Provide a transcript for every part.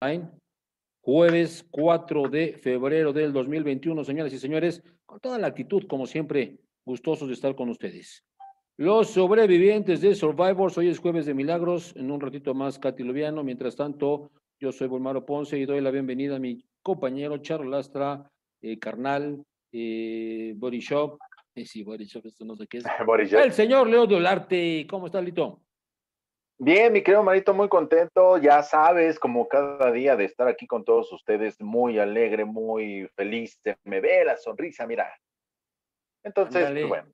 Jueves 4 de febrero del 2021, señoras y señores, con toda la actitud, como siempre, gustosos de estar con ustedes. Los sobrevivientes de Survivors, hoy es jueves de milagros, en un ratito más Katy Lubiano, mientras tanto, yo soy Volmaro Ponce y doy la bienvenida a mi compañero Charlo Lastra, carnal, Body Shop, sí, Body Shop, esto no sé qué es, Boris. el señor Leo Dolarte, ¿cómo está, Lito? Bien, mi querido Marito, muy contento, ya sabes, como cada día de estar aquí con todos ustedes, muy alegre, muy feliz, se me ve la sonrisa, mira. Entonces, pues Ándale. bueno,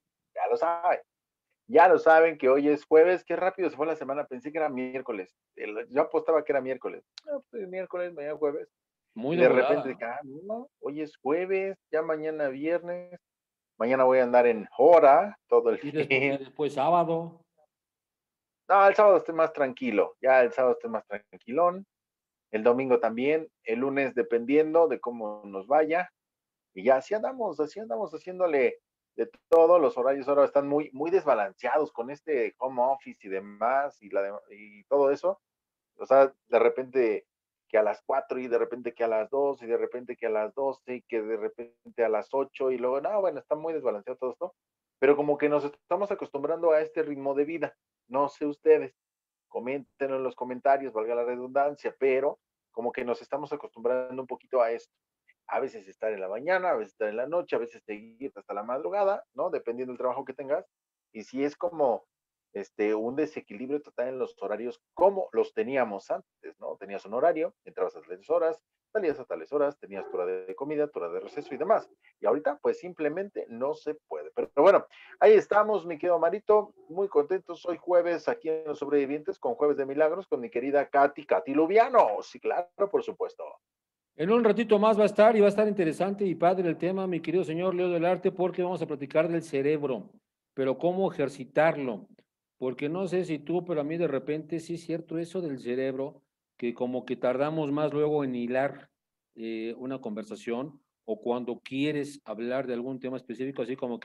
ya lo saben que hoy es jueves, qué rápido se fue la semana, pensé que era miércoles, yo apostaba que era miércoles, no, pues miércoles, mañana jueves, Muy y de de repente volada. dije, no, hoy es jueves, ya mañana viernes, mañana voy a andar en hora todo el Y fin. después sábado. No, el sábado estoy más tranquilo, ya el sábado estoy más tranquilón. El domingo también, el lunes dependiendo de cómo nos vaya, y ya así andamos haciéndole de todo, los horarios ahora están muy desbalanceados con este home office y demás, y todo eso, o sea, de repente que a las 4 y de repente que a las 2 y de repente que a las 12 y que de repente a las 8 y luego, no, bueno, está muy desbalanceado todo esto, pero como que nos estamos acostumbrando a este ritmo de vida, no sé ustedes, coméntenlo en los comentarios, valga la redundancia, pero como que nos estamos acostumbrando un poquito a esto. A veces estar en la mañana, a veces estar en la noche, a veces seguir hasta la madrugada, ¿no? Dependiendo del trabajo que tengas. Y si es como un desequilibrio total en los horarios como los teníamos antes, ¿no? Tenías un horario, entrabas a tales horas, salías a tales horas, tenías tu hora de comida, tu hora de receso y demás. Y ahorita, pues simplemente no se puede. Pero bueno, ahí estamos, mi querido Marito, muy contentos. Hoy jueves aquí en Los Sobrevivientes con Jueves de Milagros con mi querida Katy Lubiano. Sí, claro, por supuesto. En un ratito más va a estar y va a estar interesante y padre el tema, mi querido señor Leo del Arte, porque vamos a platicar del cerebro, pero cómo ejercitarlo. Porque no sé si tú, pero a mí de repente sí es cierto eso del cerebro, que como que tardamos más luego en hilar una conversación o cuando quieres hablar de algún tema específico, así como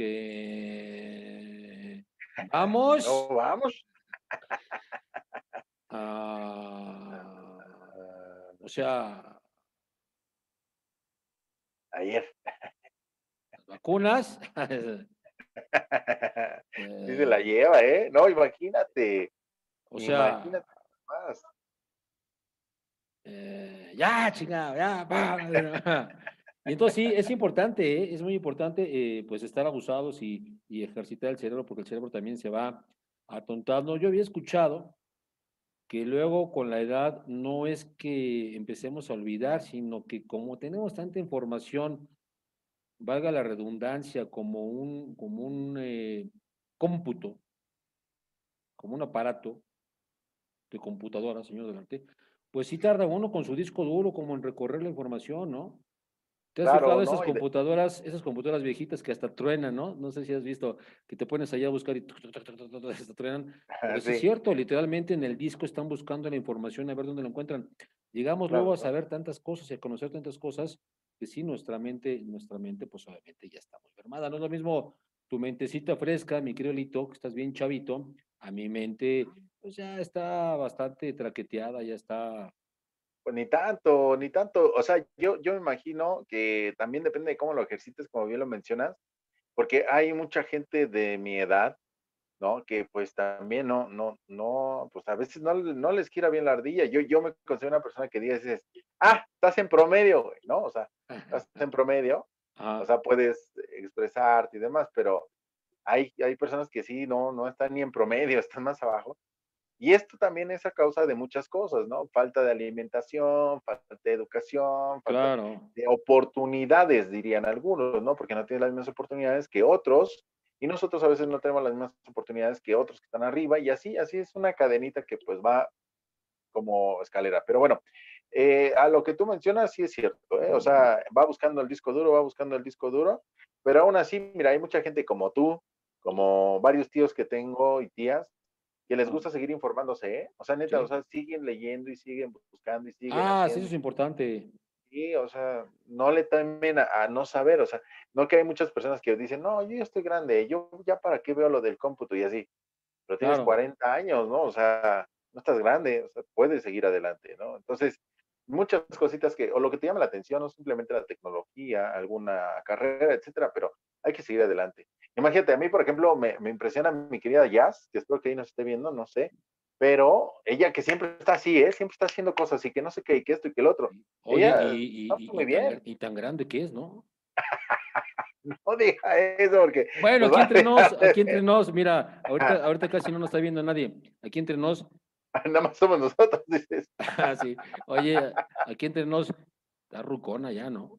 que No, vamos vamos. a, o sea, Ayer. las vacunas. Sí se la Eh, lleva, ¿eh? No, imagínate. o sea, Imagínate más. ya, chingado, ya, pa. Y entonces sí, es importante, es muy importante pues estar abusados y ejercitar el cerebro, porque el cerebro también se va atontando. Yo había escuchado que luego con la edad no es que empecemos a olvidar, sino que como tenemos tanta información, valga la redundancia, como un cómputo, como un aparato de computadora, señor Delante, pues sí tarda uno con su disco duro como en recorrer la información, ¿no? ¿Te has Claro, fijado ¿no? esas computadoras viejitas que hasta truenan, ¿no? No sé si has visto que te pones allá a buscar y hasta truenan, pero sí es Sí, cierto, literalmente en el disco están buscando la información a ver dónde la encuentran. Llegamos luego a claro. saber tantas cosas y a conocer tantas cosas que sí, nuestra mente, pues obviamente ya está muy fermada. No es lo mismo tu mentecita fresca, mi querido Lito, que estás bien chavito, a mi mente, pues ya está bastante traqueteada, ya está. Pues ni tanto, ni tanto. O sea, yo me imagino que también depende de cómo lo ejercites, como bien lo mencionas, porque hay mucha gente de mi edad, ¿no? Que pues también no, pues a veces no les quiera bien la ardilla. Yo me considero una persona que dices, estás en promedio, güey, ¿no? O sea, estás en promedio, o Ajá, sea, puedes expresarte y demás, pero hay personas que sí, no están ni en promedio, están más abajo. Y esto también es a causa de muchas cosas, ¿no? Falta de alimentación, falta de educación, falta claro. de oportunidades, dirían algunos, ¿no? Porque no tienen las mismas oportunidades que otros, y nosotros a veces no tenemos las mismas oportunidades que otros que están arriba, y así es una cadenita que pues va como escalera. Pero bueno, a lo que tú mencionas, sí es cierto, ¿eh? O sea, va buscando el disco duro, pero aún así, mira, hay mucha gente como tú, como varios tíos que tengo y tías, que les Ajá, gusta seguir informándose, ¿eh? O sea, neta, o sí. sea, siguen leyendo y siguen buscando y siguen Ah, sí, eso haciendo. es importante. Y, o sea, no le temen a no saber, o sea, no que hay muchas personas que dicen, no, yo ya estoy grande, yo ya para qué veo lo del cómputo y así, pero tienes Claro. 40 años, ¿no? O sea, no estás grande, o sea, puedes seguir adelante, ¿no? Entonces, muchas cositas que, o lo que te llama la atención, no simplemente la tecnología, alguna carrera, etcétera, pero hay que seguir adelante. Imagínate, a mí, por ejemplo, me impresiona mi querida Jazz, que espero que ahí nos esté viendo, no sé, pero ella que siempre está así, ¿eh? Siempre está haciendo cosas y que no sé qué, y que esto y que el otro. Oye, Ella está muy bien. y tan grande que es, ¿no? No diga eso porque Bueno, nos va a dejar aquí entre de nos, mira, ahorita casi no nos está viendo nadie. Aquí entre nos, nada más somos nosotros, dices. ah, sí. Oye, aquí entre nos, está rucona ya, ¿no?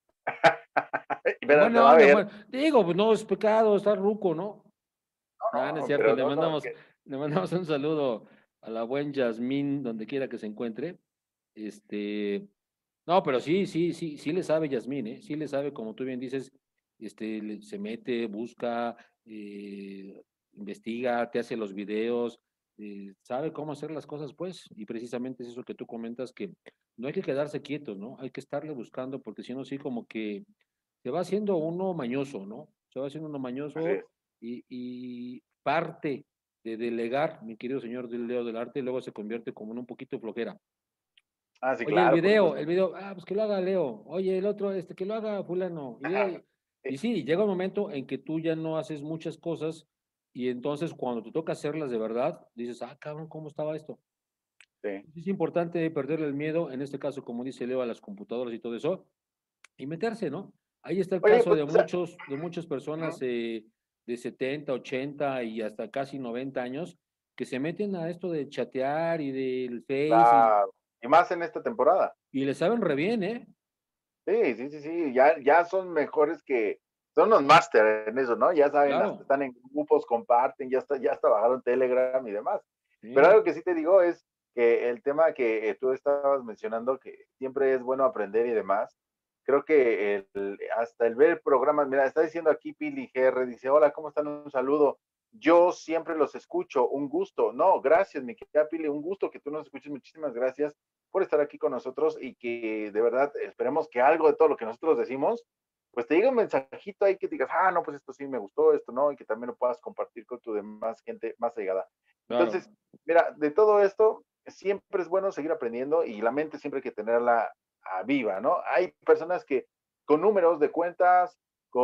En Pero te buena va a onda, ver. digo, pues no es pecado, está ruco, ¿no? Ah, no es No, cierto, pero no, no, es que le mandamos un saludo a la buen Yasmín, donde quiera que se encuentre. Este, no, pero sí le sabe Yasmín, ¿eh? Sí le sabe, como tú bien dices, se mete, busca, investiga, te hace los videos, sabe cómo hacer las cosas, pues, y precisamente es eso que tú comentas, que no hay que quedarse quietos, ¿no? Hay que estarle buscando, porque si no, sí, como que se va haciendo uno mañoso, ¿no? Se va haciendo uno así mañoso es. y parte de delegar, mi querido señor del Leo del Arte, luego se convierte como en un poquito flojera. Ah, sí, Oye, claro, por supuesto. pues que lo haga Leo. Oye, el otro, que lo haga fulano. Sí, Y sí, llega un momento en que tú ya no haces muchas cosas y entonces cuando te toca hacerlas de verdad, dices, ah, cabrón, ¿cómo estaba esto? sí. Es importante perderle el miedo, en este caso, como dice Leo, a las computadoras y todo eso, y meterse, ¿no? Ahí está el Oye, caso pues, de muchas personas ujú, de 70, 80 y hasta casi 90 años que se meten a esto de chatear y del Face claro. Y más en esta temporada. y le saben re bien, ¿eh? Sí, sí, sí, sí, ya son mejores que, son los máster en eso, ¿no? Ya saben, hasta Claro, están en grupos, comparten, ya hasta bajaron Telegram y demás. Pero sí. algo que sí te digo es que el tema que tú estabas mencionando, que siempre es bueno aprender y demás, creo que hasta el ver programas, mira, está diciendo aquí Pili GR, dice, hola, ¿cómo están? Un saludo. Yo siempre los escucho, un gusto. No, gracias, mi querida Pili, un gusto que tú nos escuches, muchísimas gracias por estar aquí con nosotros y que de verdad esperemos que algo de todo lo que nosotros decimos, pues te llegue un mensajito ahí que digas, ah, no, pues esto sí me gustó, esto no, y que también lo puedas compartir con tu demás gente más allegada. Claro, Entonces, mira, de todo esto, siempre es bueno seguir aprendiendo y la mente siempre hay que tenerla viva, ¿no? Hay personas que con números de cuentas,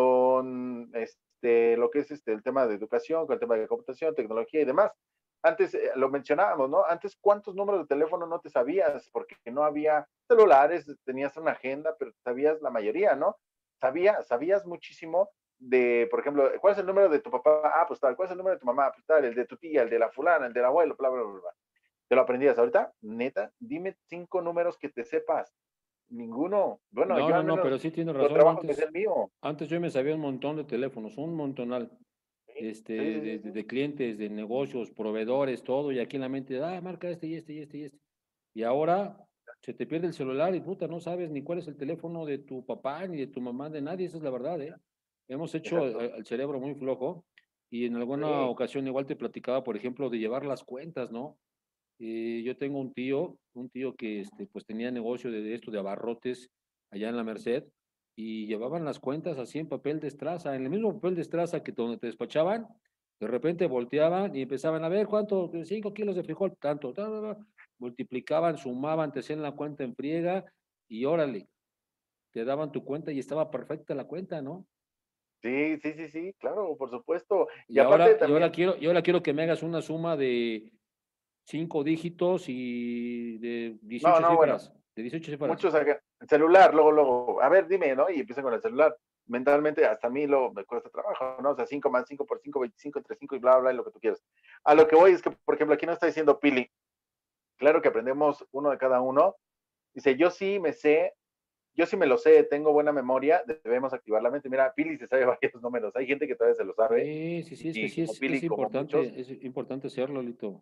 con lo que es el tema de educación, con el tema de computación, tecnología y demás, antes lo mencionábamos, ¿no? Antes, ¿cuántos números de teléfono no te sabías? Porque no había celulares, tenías una agenda, pero sabías la mayoría, ¿no? Sabías muchísimo de, por ejemplo, ¿cuál es el número de tu papá? Ah, pues tal, ¿cuál es el número de tu mamá? Pues tal, el de tu tía, el de la fulana, el del abuelo, bla, bla, bla, bla. Te lo aprendías ahorita, neta, dime 5 números que te sepas. Ninguno. Bueno, no, yo no, al no, pero menos sí tiene lo razón. trabajo que es el mío. Antes yo me sabía un montón de teléfonos, un montonal, Sí, sí, sí, sí, sí. de clientes, de negocios, proveedores, todo, y aquí en la mente, marca este y este y este y este. Y ahora se te pierde el celular y puta, no sabes ni cuál es el teléfono de tu papá ni de tu mamá, de nadie, esa es la verdad, ¿eh? Hemos hecho Exacto. el cerebro muy flojo y en alguna Sí, ocasión igual te platicaba, por ejemplo, de llevar las cuentas, ¿no? Yo tengo un tío que pues tenía negocio de esto, de abarrotes allá en la Merced, y llevaban las cuentas así en papel de estraza, en el mismo papel de estraza que donde te despachaban, de repente volteaban y empezaban a ver cuánto, 5 kilos de frijol, tanto, multiplicaban, sumaban, te hacían la cuenta en friega y órale, te daban tu cuenta y estaba perfecta la cuenta, ¿no? sí, sí, sí, sí, claro, por supuesto. Y Y aparte ahora también, quiero que me hagas una suma de 5 dígitos y de no, 18 no, bueno, cifras, de 18 cifras. muchos acá, el celular, luego, a ver, dime, ¿no? Y empiezan con el celular. Mentalmente, hasta a mí me cuesta trabajo, ¿no? O sea, 5 más 5 por 5, 25 entre 5 y bla, bla, y lo que tú quieras. A lo que voy es que, por ejemplo, aquí no está diciendo Pili, claro que aprendemos uno de cada uno. Dice, yo sí me lo sé, tengo buena memoria, debemos activar la mente. Mira, Pili se sabe varios números, hay gente que todavía se lo sabe, Sí, es que y como Pili, como muchos, es importante hacerlo, Lito.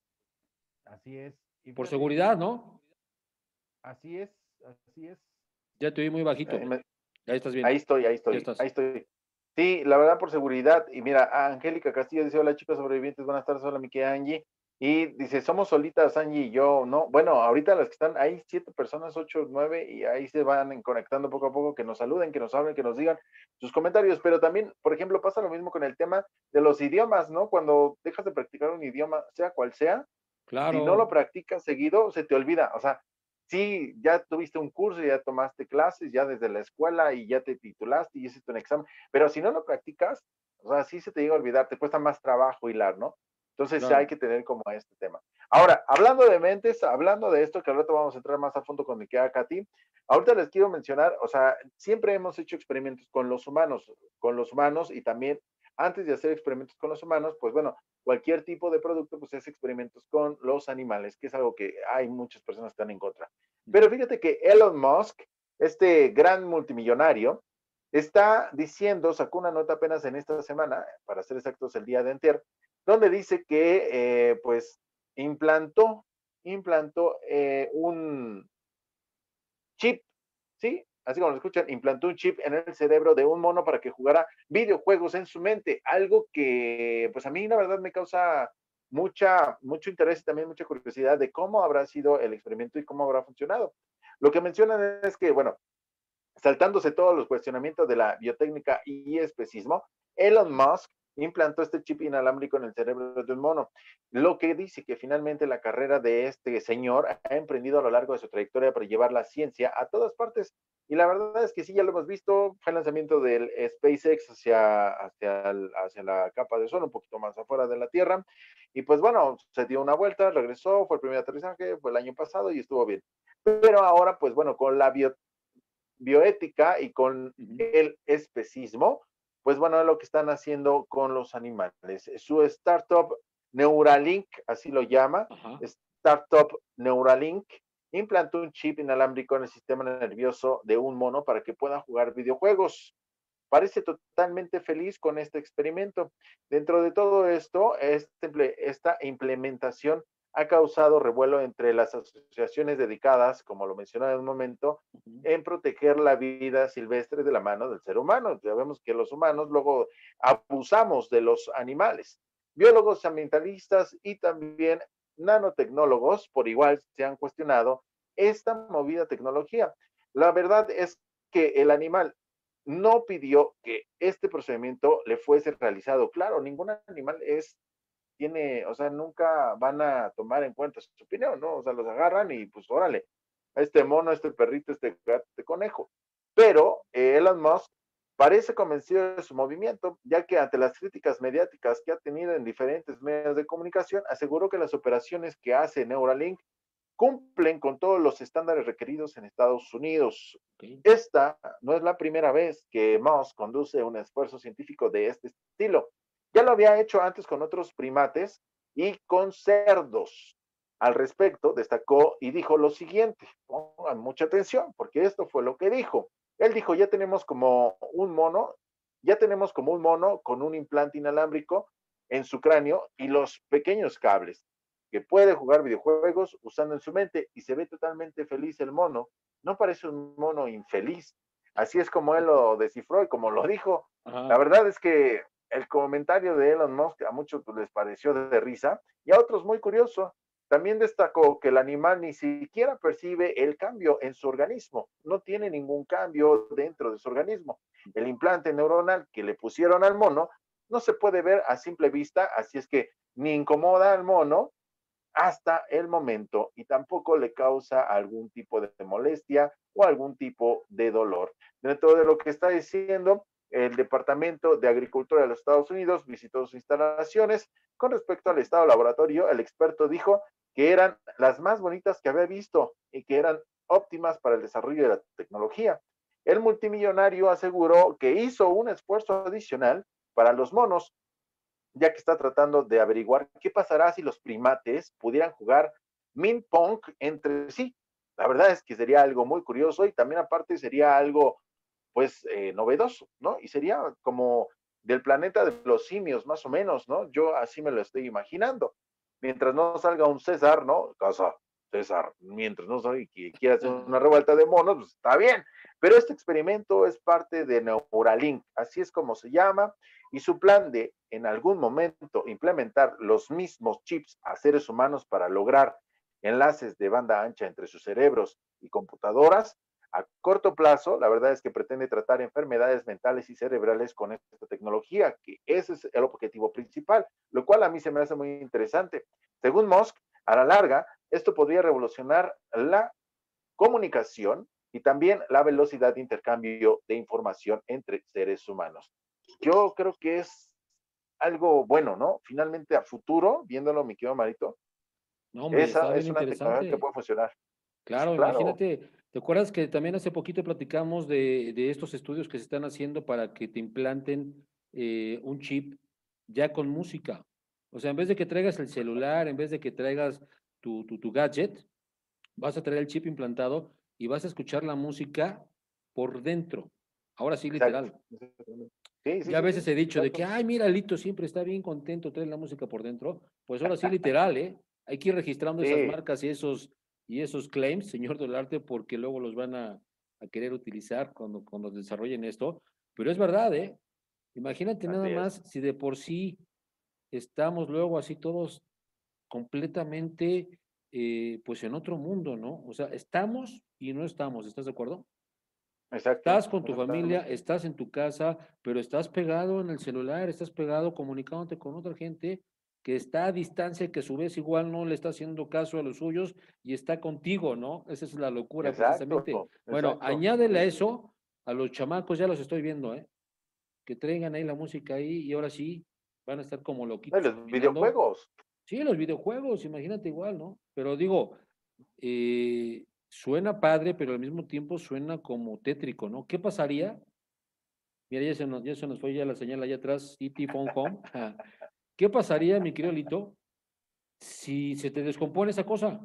así es. Y Por fíjate, seguridad, ¿no? así es, así es. Ya te oí muy bajito. Eh, Ahí estás Ahí bien. estoy, ahí Ya estoy, ahí estás. estoy. Sí, la verdad por seguridad. Y mira, Angélica Castillo dice, hola chicos sobrevivientes, buenas tardes, hola mi querida Angie. Y dice, somos solitas, Angie y yo, ¿no? Bueno, ahorita las que están, hay 7 personas, 8, 9, y ahí se van conectando poco a poco, que nos saluden, que nos hablen, que nos digan sus comentarios. Pero también, por ejemplo, pasa lo mismo con el tema de los idiomas, ¿no? Cuando dejas de practicar un idioma, sea cual sea, si no lo Claro. practicas seguido, se te olvida. O sea, sí, ya tuviste un curso, ya tomaste clases, ya desde la escuela y ya te titulaste y hiciste un examen, pero si no lo practicas, o sea, sí se te llega a olvidar, te cuesta más trabajo hilar, ¿no? Entonces sí hay Claro, que tener como este tema. Ahora, hablando de mentes, hablando de esto, que ahorita vamos a entrar más a fondo con mi queda Katy, ahorita les quiero mencionar, o sea, siempre hemos hecho experimentos con los humanos y también antes de hacer experimentos con los humanos, pues bueno, cualquier tipo de producto, pues es experimentos con los animales, que es algo que hay muchas personas que están en contra. Pero ujú, fíjate que Elon Musk, este gran multimillonario, está diciendo, sacó una nota apenas en esta semana, para ser exactos el día de antier, donde dice que pues implantó un chip, ¿sí? Así como lo escuchan, implantó un chip en el cerebro de un mono para que jugara videojuegos en su mente, algo que pues a mí la verdad me causa mucho interés y también mucha curiosidad de cómo habrá sido el experimento y cómo habrá funcionado. Lo que mencionan es que, bueno, saltándose todos los cuestionamientos de la biotécnica y especismo, Elon Musk implantó este chip inalámbrico en el cerebro de un mono, lo que dice que finalmente la carrera de este señor ha emprendido a lo largo de su trayectoria para llevar la ciencia a todas partes. Y la verdad es que sí, ya lo hemos visto, fue el lanzamiento del SpaceX hacia la capa de ozono, un poquito más afuera de la Tierra. Y pues bueno, se dio una vuelta, regresó, fue el primer aterrizaje, fue el año pasado y estuvo bien. Pero ahora, pues bueno, con la bioética y con ujú. el especismo, pues bueno, es lo que están haciendo con los animales. Su startup Neuralink, así lo llama, Ajá. Startup Neuralink, implantó un chip inalámbrico en el sistema nervioso de un mono para que pueda jugar videojuegos. Parece totalmente feliz con este experimento. Dentro de todo esto, esta implementación ha causado revuelo entre las asociaciones dedicadas, como lo mencionaba en un momento, Ujú. en proteger la vida silvestre de la mano del ser humano. Sabemos que los humanos luego abusamos de los animales. Biólogos ambientalistas y también nanotecnólogos por igual se han cuestionado esta movida tecnología. La verdad es que el animal no pidió que este procedimiento le fuese realizado. Claro, ningún animal o sea, nunca van a tomar en cuenta su opinión, ¿no? O sea, los agarran y pues órale, este mono, este perrito, este gato, este conejo. Pero Elon Musk parece convencido de su movimiento, ya que ante las críticas mediáticas que ha tenido en diferentes medios de comunicación, aseguró que las operaciones que hace Neuralink cumplen con todos los estándares requeridos en Estados Unidos. Ok. Esta no es la primera vez que Musk conduce un esfuerzo científico de este estilo. Ya lo había hecho antes con otros primates y con cerdos. Al respecto, destacó y dijo lo siguiente, pongan mucha atención, porque esto fue lo que dijo. Él dijo, ya tenemos como un mono con un implante inalámbrico en su cráneo y los pequeños cables que puede jugar videojuegos usando en su mente y se ve totalmente feliz el mono. No parece un mono infeliz. Así es como él lo descifró y como lo dijo. La Ajá. verdad es que el comentario de Elon Musk a muchos les pareció de risa y a otros muy curioso. También destacó que el animal ni siquiera percibe el cambio en su organismo, no tiene ningún cambio dentro de su organismo. El implante neuronal que le pusieron al mono no se puede ver a simple vista, así es que ni incomoda al mono hasta el momento y tampoco le causa algún tipo de molestia o algún tipo de dolor. Dentro de lo que está diciendo, el Departamento de Agricultura de los Estados Unidos visitó sus instalaciones. Con respecto al estado laboratorio, el experto dijo que eran las más bonitas que había visto y que eran óptimas para el desarrollo de la tecnología. El multimillonario aseguró que hizo un esfuerzo adicional para los monos, ya que está tratando de averiguar qué pasará si los primates pudieran jugar Min Pong entre sí. La verdad es que sería algo muy curioso y también aparte sería algo pues novedoso, ¿no? Y sería como del planeta de los simios, más o menos, ¿no? Yo así me lo estoy imaginando. Mientras no salga un César, ¿no? Casa, César, mientras no salga y quiera hacer una revuelta de monos, pues está bien. Pero este experimento es parte de Neuralink, así es como se llama, y su plan de en algún momento implementar los mismos chips a seres humanos para lograr enlaces de banda ancha entre sus cerebros y computadoras, a corto plazo, la verdad es que pretende tratar enfermedades mentales y cerebrales con esta tecnología, que ese es el objetivo principal, lo cual a mí se me hace muy interesante. Según Musk, a la larga, esto podría revolucionar la comunicación y también la velocidad de intercambio de información entre seres humanos. Yo creo que es algo bueno, ¿no? Finalmente a futuro, viéndolo, mi querido Marito, No, hombre, está esa bien es una tecnología que interesante. puede funcionar. Sí, Claro, claro, imagínate, ¿te acuerdas que también hace poquito platicamos de estos estudios que se están haciendo para que te implanten un chip ya con música? O sea, en vez de que traigas el celular, en vez de que traigas tu gadget, vas a traer el chip implantado y vas a escuchar la música por dentro. Ahora sí, exacto. literal. Sí, sí, Ya a sí, sí, veces he dicho de que, exacto. ay, mira, Lito siempre está bien contento, trae la música por dentro. Pues ahora sí, literal, ¿eh? Hay que ir registrando esas Sí, marcas y esos claims, señor del arte, porque luego los van a querer utilizar cuando desarrollen esto. Pero es verdad, ¿eh? Imagínate nada así es. más si de por sí estamos luego así todos completamente, pues en otro mundo, ¿no? O sea, estamos y no estamos, ¿estás de acuerdo? Exacto, Estás con tu familia, exactamente. estás en tu casa, pero estás pegado en el celular, estás pegado comunicándote con otra gente que está a distancia, que a su vez igual no le está haciendo caso a los suyos y está contigo, ¿no? Esa es la locura Exacto, precisamente. Bueno, exacto. añádele Sí, a sí, sí. eso, a los chamacos ya los estoy viendo, ¿eh? Que traigan ahí la música ahí y ahora sí van a estar como No, y loquitos los caminando. videojuegos. Sí, los videojuegos, imagínate igual, ¿no? Pero digo, suena padre, pero al mismo tiempo suena como tétrico, ¿no? ¿Qué pasaría? Mira, ya se nos fue ya la señal allá atrás, E.T. Phone Home. ¿Qué pasaría, mi querido Lito, si se te descompone esa cosa?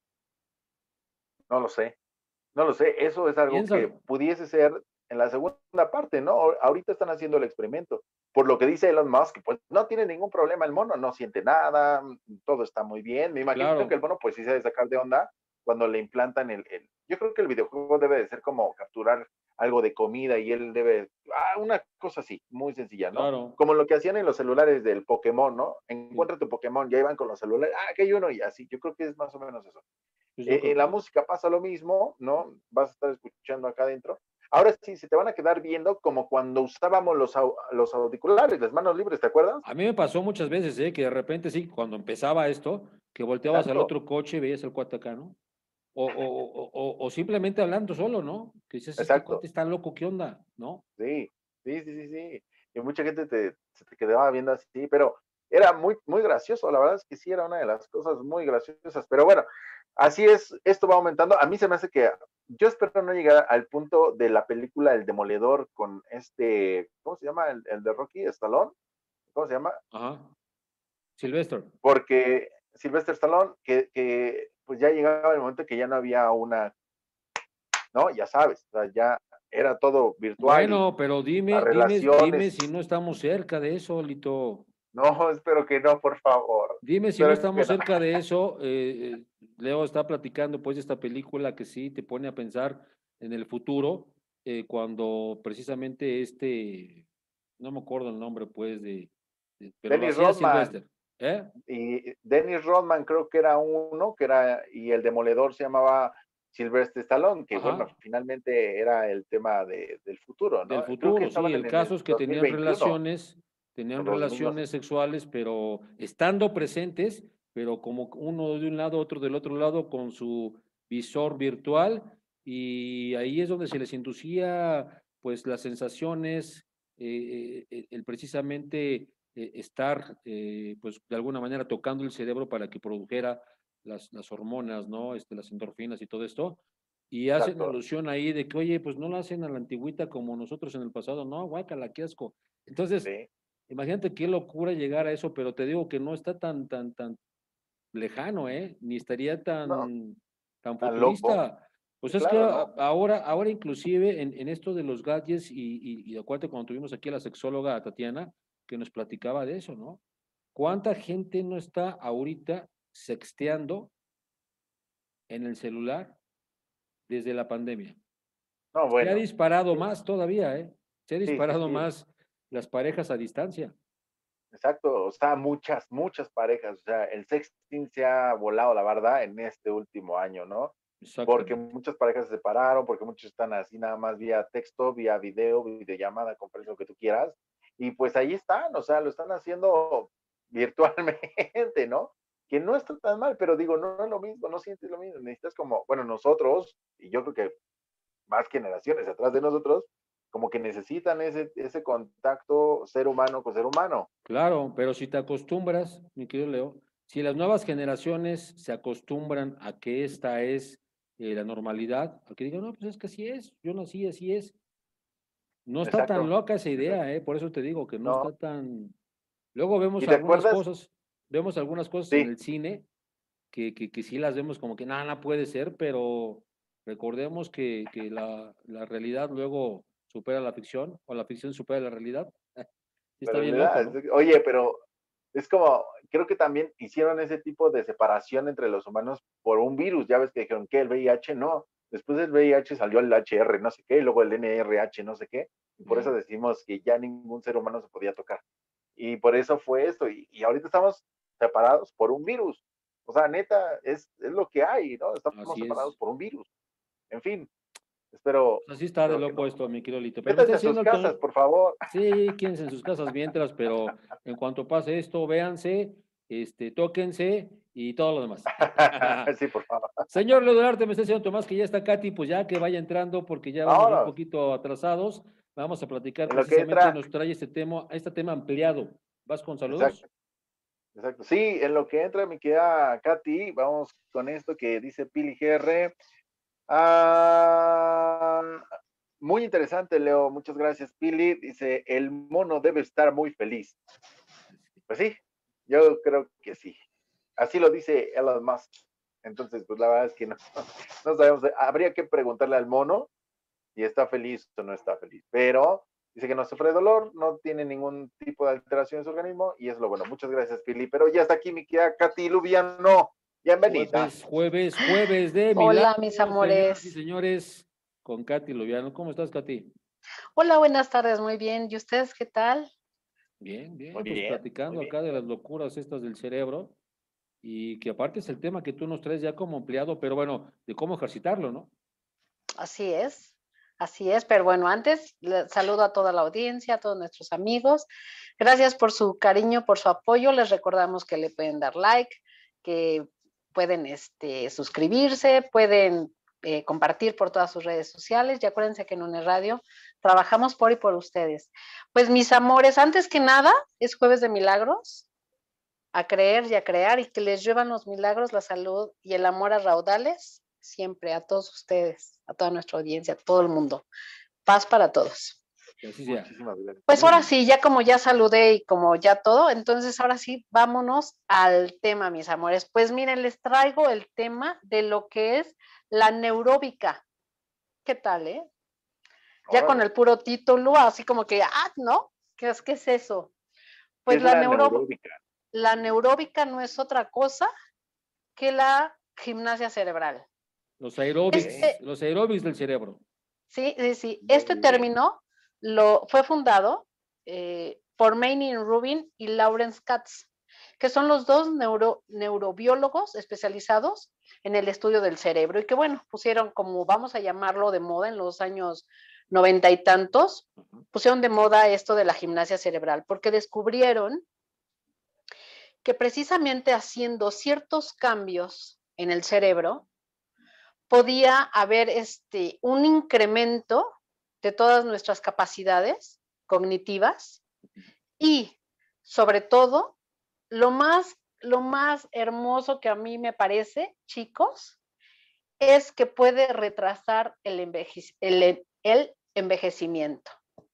No lo sé. No lo sé, eso es algo que Piénsalo. pudiese ser en la segunda parte, ¿no? Ahorita están haciendo el experimento. Por lo que dice Elon Musk, pues no tiene ningún problema el mono, no siente nada, todo está muy bien. Me imagino que el Claro, mono pues sí se debe sacar de onda cuando le implantan Yo creo que el videojuego debe de ser como capturar algo de comida y él debe... una cosa así, muy sencilla, ¿no? claro. Como lo que hacían en los celulares del Pokémon, ¿no? Sí, Encuentra tu Pokémon, ya iban con los celulares, que hay uno y así. Yo creo que es más o menos eso. pues yo creo En que la sí. música pasa lo mismo, ¿no? Vas a estar escuchando acá adentro. Ahora sí, se te van a quedar viendo como cuando usábamos los auriculares, las manos libres, ¿te acuerdas? A mí me pasó muchas veces, que de repente sí, cuando empezaba esto, que volteabas al Exacto, otro coche y veías el cuate acá, ¿no? O simplemente hablando solo, ¿no? Que dices, este cuate exacto. está loco, ¿qué onda? ¿No? Sí, sí, sí, sí, sí. Y mucha gente se te quedaba viendo así, pero era muy, muy gracioso. La verdad es que sí, era una de las cosas muy graciosas. Pero bueno, así es, esto va aumentando. A mí se me hace que yo espero no llegar al punto de la película El Demoledor con ¿cómo se llama? El de Rocky, Stallone. ¿Cómo se llama? Ajá. Sylvester. Porque Sylvester Stallone, pues ya llegaba el momento que ya no había ¿no? Ya sabes, o sea, ya era todo virtual y Bueno, pero las dime relaciones, si no estamos cerca de eso, Lito. no, espero que no, por favor, Dime si no espero que estamos no. cerca de eso. Leo está platicando pues de esta película que sí te pone a pensar en el futuro, cuando precisamente no me acuerdo el nombre pues pero lo Dennis hacía Rodman, Sylvester, ¿eh? y Dennis Rodman creo que era uno, y el demoledor se llamaba Sylvester Stallone, que bueno, Ajá, finalmente era el tema del futuro, ¿no? del Creo que futuro, sí. estaban El en caso el es que 2021 o tenían 2000, no sé. relaciones sexuales, pero estando presentes, pero como uno de un lado, otro del otro lado, con su visor virtual, y ahí es donde se les inducía, pues, las sensaciones, el precisamente estar, pues, de alguna manera tocando el cerebro para que produjera las hormonas, ¿no? Las endorfinas y todo esto. Y hacen Exacto, alusión ahí de que, oye, pues no la hacen a la antigüita como nosotros en el pasado, no, guácala, qué asco. Entonces, sí. imagínate qué locura llegar a eso, pero te digo que no está tan lejano, ¿eh? Ni estaría No, tan tan loco. futurista. Pues Sí, es que claro, ¿no? ahora inclusive en esto de los gadgets y acuérdate cuando tuvimos aquí a la sexóloga Tatiana, que nos platicaba de eso, ¿no? ¿Cuánta gente no está ahorita sexteando en el celular desde la pandemia? No, Se ha bueno. disparado más todavía, ¿eh? Se ha Sí, sí, disparado sí. más las parejas a distancia. Exacto, o sea, muchas, muchas parejas, o sea, el sexting se ha volado, la verdad, en este último año, ¿no? Porque Exactamente. muchas parejas se separaron, porque muchos están así nada más vía texto, vía video, videollamada, conferencia, lo que tú quieras, y pues ahí están, o sea, lo están haciendo virtualmente, ¿no? que no está tan mal, pero digo, no es lo mismo, no sientes lo mismo, necesitas como, bueno, nosotros, y yo creo que más generaciones atrás de nosotros, como que necesitan ese contacto ser humano con ser humano. Claro, pero si te acostumbras, mi querido Leo, si las nuevas generaciones se acostumbran a que esta es la normalidad, a que digan, no, pues es que así es, yo nací, así es. No está tan Exacto, loca esa exacto. idea, por eso te digo que no No, está tan... Luego ¿y te acuerdas? vemos algunas cosas en Sí, el cine que sí las vemos como que nada, no puede ser, pero recordemos que la realidad luego supera la ficción, o la ficción supera la realidad. Sí la está bien loco, realidad, ¿no? oye, pero es como, creo que también hicieron ese tipo de separación entre los humanos por un virus. Ya ves que dijeron que el VIH no. Después del VIH salió el HR, no sé qué, y luego el NRH, no sé qué. Y por eso decimos que ya ningún ser humano se podía tocar. Y por eso fue esto. Y ahorita estamos separados por un virus. O sea, neta, es lo que hay, ¿no? Estamos Así separados es. por un virus. En fin, espero, Así está de espero que loco no. esto, mi querido Lito. Pero me está Métanse a sus diciendo el casas, Toño, por favor. sí, quédense en sus casas mientras, pero en cuanto pase esto, véanse, tóquense y todo lo demás. Sí, por favor. Señor Leo Durarte, me está diciendo Tomás que ya está Katy, pues ya que vaya entrando porque ya vamos un Vámonos. poquito atrasados. Vamos a platicar En lo que precisamente, entra, nos trae este tema ampliado. ¿Vas con saludos? exacto, exacto. Sí, en lo que entra mi querida Katy, vamos con esto que dice Pili GR. Ah, muy interesante, Leo. Muchas gracias, Pili. Dice, el mono debe estar muy feliz. Pues sí, yo creo que sí. Así lo dice Elon Musk. Entonces, pues la verdad es que no, no sabemos. Habría que preguntarle al mono si está feliz o no está feliz. Pero dice que no sufre dolor, no tiene ningún tipo de alteración en su organismo y es lo bueno. Muchas gracias, Pili. Pero ya está aquí mi querida Katy Lubiano. Bienvenida. Jueves de Hola, mis milagros, señoras y amores. señores, con Katy Loviano. ¿Cómo estás, Katy? Hola, buenas tardes, muy bien. ¿Y ustedes qué tal? Bien, Muy bien, pues bien, muy platicando bien. acá de las locuras estas del cerebro y que aparte es el tema que tú nos traes ya como empleado, pero bueno, de cómo ejercitarlo, ¿no? Así es, pero bueno, antes saludo a toda la audiencia, a todos nuestros amigos. Gracias por su cariño, por su apoyo. Les recordamos que le pueden dar like, que pueden suscribirse, pueden compartir por todas sus redes sociales. Y acuérdense que en UNE Radio trabajamos por y por ustedes. Pues mis amores, antes que nada, es jueves de milagros. A creer y a crear y que les lluevan los milagros, la salud y el amor a raudales, siempre a todos ustedes, a toda nuestra audiencia, a todo el mundo. Paz para todos. Que así sea. Muchísimas gracias. Pues ahora sí, ya como ya saludé y como ya todo, entonces ahora sí, vámonos al tema, mis amores. Pues miren, les traigo el tema de lo que es la neuróbica. ¿Qué tal, Ya con Órale. el puro título, así como que, ¿no? ¿Qué es eso? ¿Qué Pues es la neuróbica? la neuróbica no es otra cosa que la gimnasia cerebral. Ok. Los aeróbics del cerebro. Sí, sí, sí. Este Muy bien. término fue fundado por Manning Rubin y Lawrence Katz, que son los dos neurobiólogos especializados en el estudio del cerebro y que, bueno, pusieron como, vamos a llamarlo de moda en los años 90 y tantos, pusieron de moda esto de la gimnasia cerebral, porque descubrieron que precisamente haciendo ciertos cambios en el cerebro, podía haber un incremento de todas nuestras capacidades cognitivas y, sobre todo, lo más hermoso que a mí me parece, chicos, es que puede retrasar el envejecimiento.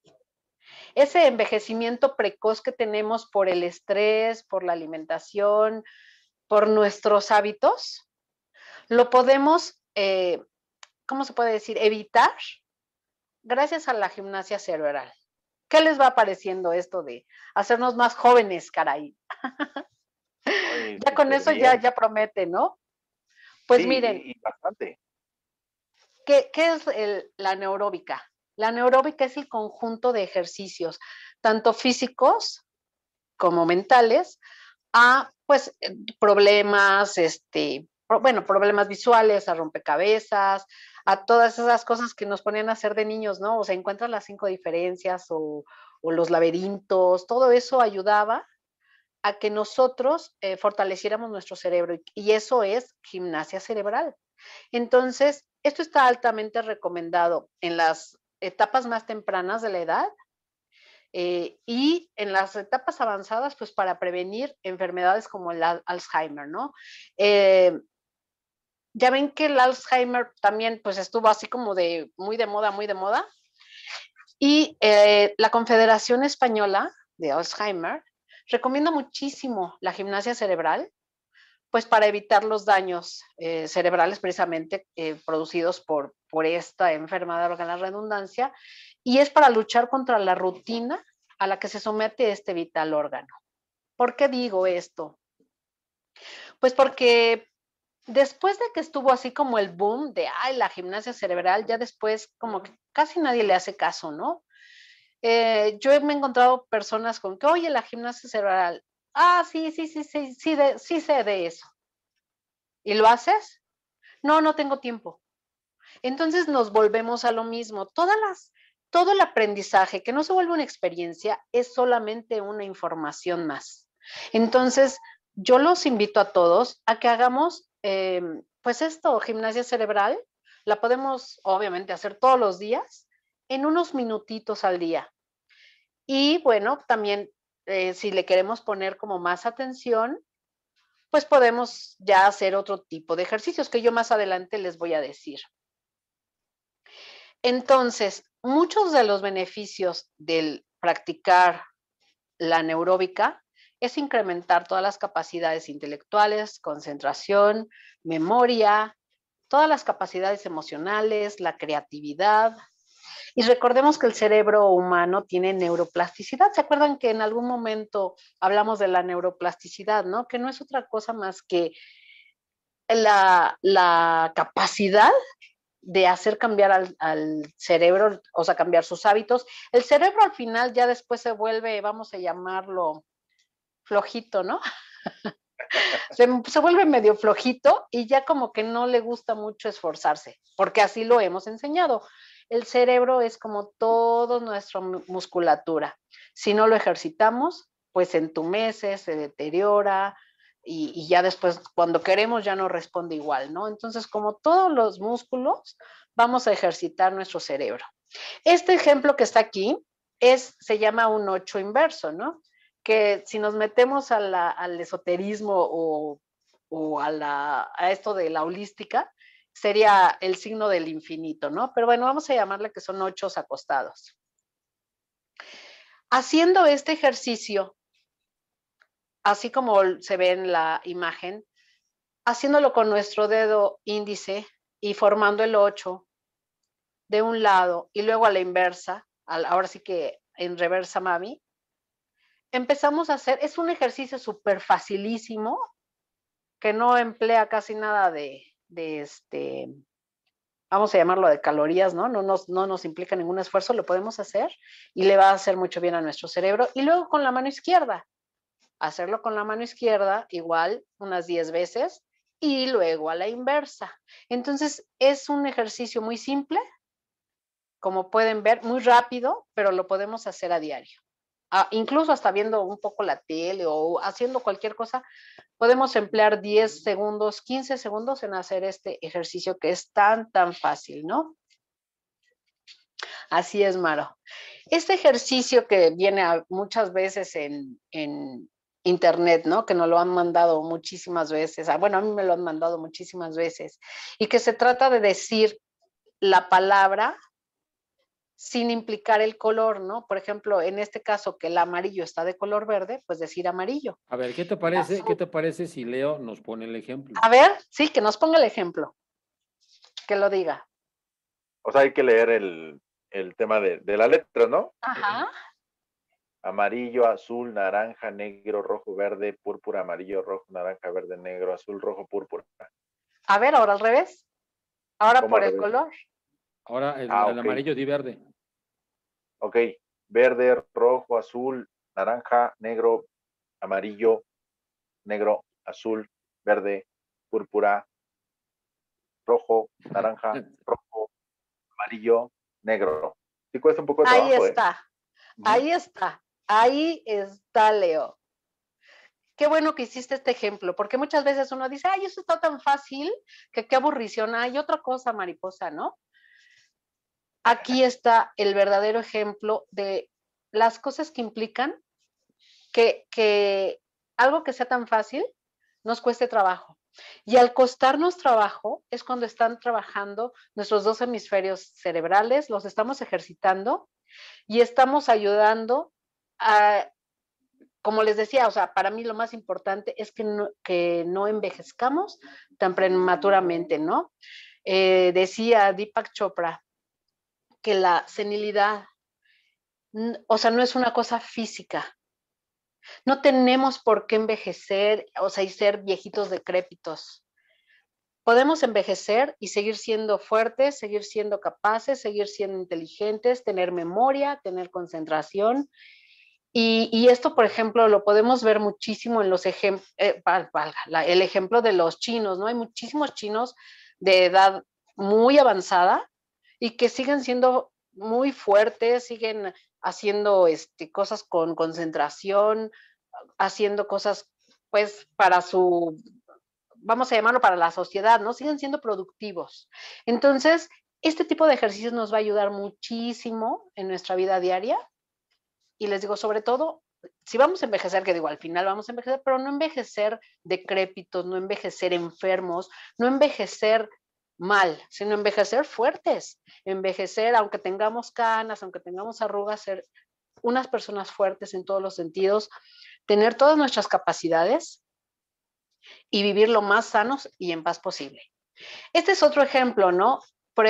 Ese envejecimiento precoz que tenemos por el estrés, por la alimentación, por nuestros hábitos, lo podemos, ¿cómo se puede decir? Evitar gracias a la gimnasia cerebral. ¿Qué les va pareciendo esto de hacernos más jóvenes, caray? Oye, Ya con súper eso bien. ya promete, ¿no? Sí, Pues miren, y bastante. ¿qué es la neuróbica? La neuróbica es el conjunto de ejercicios, tanto físicos como mentales, a pues problemas, bueno, problemas visuales, a rompecabezas, a todas esas cosas que nos ponían a hacer de niños, ¿no? O sea, encuentran las 5 diferencias o los laberintos, todo eso ayudaba a que nosotros fortaleciéramos nuestro cerebro y eso es gimnasia cerebral. Entonces, esto está altamente recomendado en las etapas más tempranas de la edad y en las etapas avanzadas, pues para prevenir enfermedades como el Alzheimer, ¿no? Ya ven que el Alzheimer también pues estuvo así como de muy de moda, muy de moda. Y la Confederación Española de Alzheimer recomienda muchísimo la gimnasia cerebral, pues para evitar los daños cerebrales precisamente producidos por esta enfermedad, valga la redundancia, y es para luchar contra la rutina a la que se somete este vital órgano. ¿Por qué digo esto? Pues porque después de que estuvo así como el boom de, ay, la gimnasia cerebral, ya después como que casi nadie le hace caso, ¿no? Yo me he encontrado personas con que, oye, la gimnasia cerebral, sí, sí sé de eso. ¿Y lo haces? No, no tengo tiempo. Entonces nos volvemos a lo mismo. Todo el aprendizaje que no se vuelve una experiencia es solamente una información más. Entonces, yo los invito a todos a que hagamos, pues esto, gimnasia cerebral. La podemos obviamente hacer todos los días en unos minutitos al día. Y bueno, también si le queremos poner como más atención, pues podemos ya hacer otro tipo de ejercicios que yo más adelante les voy a decir. Entonces, muchos de los beneficios del practicar la neuróbica es incrementar todas las capacidades intelectuales, concentración, memoria, todas las capacidades emocionales, la creatividad. Y recordemos que el cerebro humano tiene neuroplasticidad. ¿Se acuerdan que en algún momento hablamos de la neuroplasticidad, ¿no? Que no es otra cosa más que la capacidad de hacer cambiar al cerebro, o sea, cambiar sus hábitos. El cerebro al final ya después se vuelve, vamos a llamarlo flojito, ¿no? Se vuelve medio flojito y ya como que no le gusta mucho esforzarse, porque así lo hemos enseñado. El cerebro es como toda nuestra musculatura. Si no lo ejercitamos, pues se entumece, se deteriora y ya después cuando queremos ya no responde igual, ¿no? Entonces, como todos los músculos, vamos a ejercitar nuestro cerebro. Este ejemplo que está aquí se llama un 8 inverso, ¿no? Que si nos metemos al esoterismo o a esto de la holística, sería el signo del infinito, ¿no? Pero bueno, vamos a llamarle que son 8 acostados. Haciendo este ejercicio, así como se ve en la imagen, haciéndolo con nuestro dedo índice y formando el 8 de un lado y luego a la inversa, ahora sí que en reversa mami, empezamos a hacer, es un ejercicio súper facilísimo, que no emplea casi nada vamos a llamarlo de calorías, ¿no? No nos implica ningún esfuerzo, lo podemos hacer y le va a hacer mucho bien a nuestro cerebro. Y luego con la mano izquierda, hacerlo con la mano izquierda igual unas 10 veces y luego a la inversa. Entonces es un ejercicio muy simple, como pueden ver, muy rápido, pero lo podemos hacer a diario. Incluso hasta viendo un poco la tele o haciendo cualquier cosa, podemos emplear 10 segundos, 15 segundos en hacer este ejercicio que es tan fácil, ¿no? Así es, Maro. Este ejercicio que viene muchas veces en internet, ¿no? Que nos lo han mandado muchísimas veces. Bueno, a mí me lo han mandado muchísimas veces. Y que se trata de decir la palabra sin implicar el color, ¿no? Por ejemplo, en este caso que el amarillo está de color verde, pues decir amarillo. A ver, ¿qué te parece si Leo nos pone el ejemplo? A ver, sí, que nos ponga el ejemplo. Que lo diga. O sea, hay que leer el tema de la letra, ¿no? Ajá. Amarillo, azul, naranja, negro, rojo, verde, púrpura, amarillo, rojo, naranja, verde, negro, azul, rojo, púrpura. A ver, ahora al revés. Ahora ¿Cómo por al el revés? color. Ahora el Ok. amarillo di verde. Ok. Verde, rojo, azul, naranja, negro, amarillo, negro, azul, verde, púrpura, rojo, naranja, rojo, amarillo, negro. Sí cuesta un poco de Ahí trabajo, está. Ahí está. Ahí está, Leo. qué bueno que hiciste este ejemplo, porque muchas veces uno dice, ay, eso está tan fácil, que qué aburrición, hay otra cosa, mariposa, ¿no? Aquí está el verdadero ejemplo de las cosas que implican que algo que sea tan fácil nos cueste trabajo. Y al costarnos trabajo es cuando están trabajando nuestros dos hemisferios cerebrales, los estamos ejercitando y estamos ayudando a, como les decía, o sea, para mí lo más importante es que no envejezcamos tan prematuramente, ¿no? Decía Deepak Chopra que la senilidad, o sea, no es una cosa física. No tenemos por qué envejecer, o sea, y ser viejitos decrépitos. Podemos envejecer y seguir siendo fuertes, seguir siendo capaces, seguir siendo inteligentes, tener memoria, tener concentración. Y esto, por ejemplo, lo podemos ver muchísimo en los ejemplos, el ejemplo de los chinos, ¿no? Hay muchísimos chinos de edad muy avanzada y que siguen siendo muy fuertes, siguen haciendo cosas con concentración, haciendo cosas, pues, para su, vamos a llamarlo para la sociedad, ¿no? Siguen siendo productivos. Entonces, este tipo de ejercicios nos va a ayudar muchísimo en nuestra vida diaria. Y les digo, sobre todo, si vamos a envejecer, que digo, al final vamos a envejecer, pero no envejecer decrépitos, no envejecer enfermos, no envejecer mal, sino envejecer fuertes, envejecer, aunque tengamos canas, aunque tengamos arrugas, ser unas personas fuertes en todos los sentidos, tener todas nuestras capacidades y vivir lo más sanos y en paz posible. Este es otro ejemplo, ¿no? Por,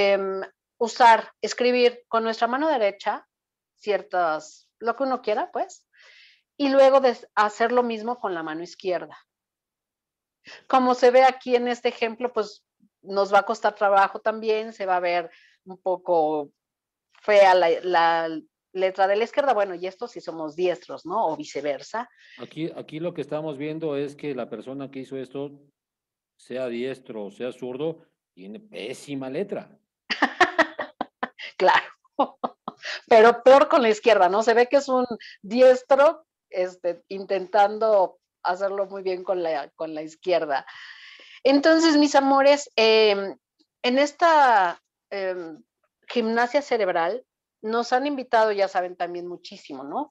usar, escribir con nuestra mano derecha ciertas, lo que uno quiera, pues, y luego de hacer lo mismo con la mano izquierda. Como se ve aquí en este ejemplo, pues nos va a costar trabajo también, se va a ver un poco fea la letra de la izquierda, bueno, y esto si somos diestros, ¿no? O viceversa. Aquí lo que estamos viendo es que la persona que hizo esto, sea diestro o sea zurdo, tiene pésima letra. Claro, pero peor con la izquierda, ¿no? Se ve que es un diestro intentando hacerlo muy bien con la izquierda. Entonces, mis amores, en esta gimnasia cerebral nos han invitado, ya saben, también muchísimo, ¿no?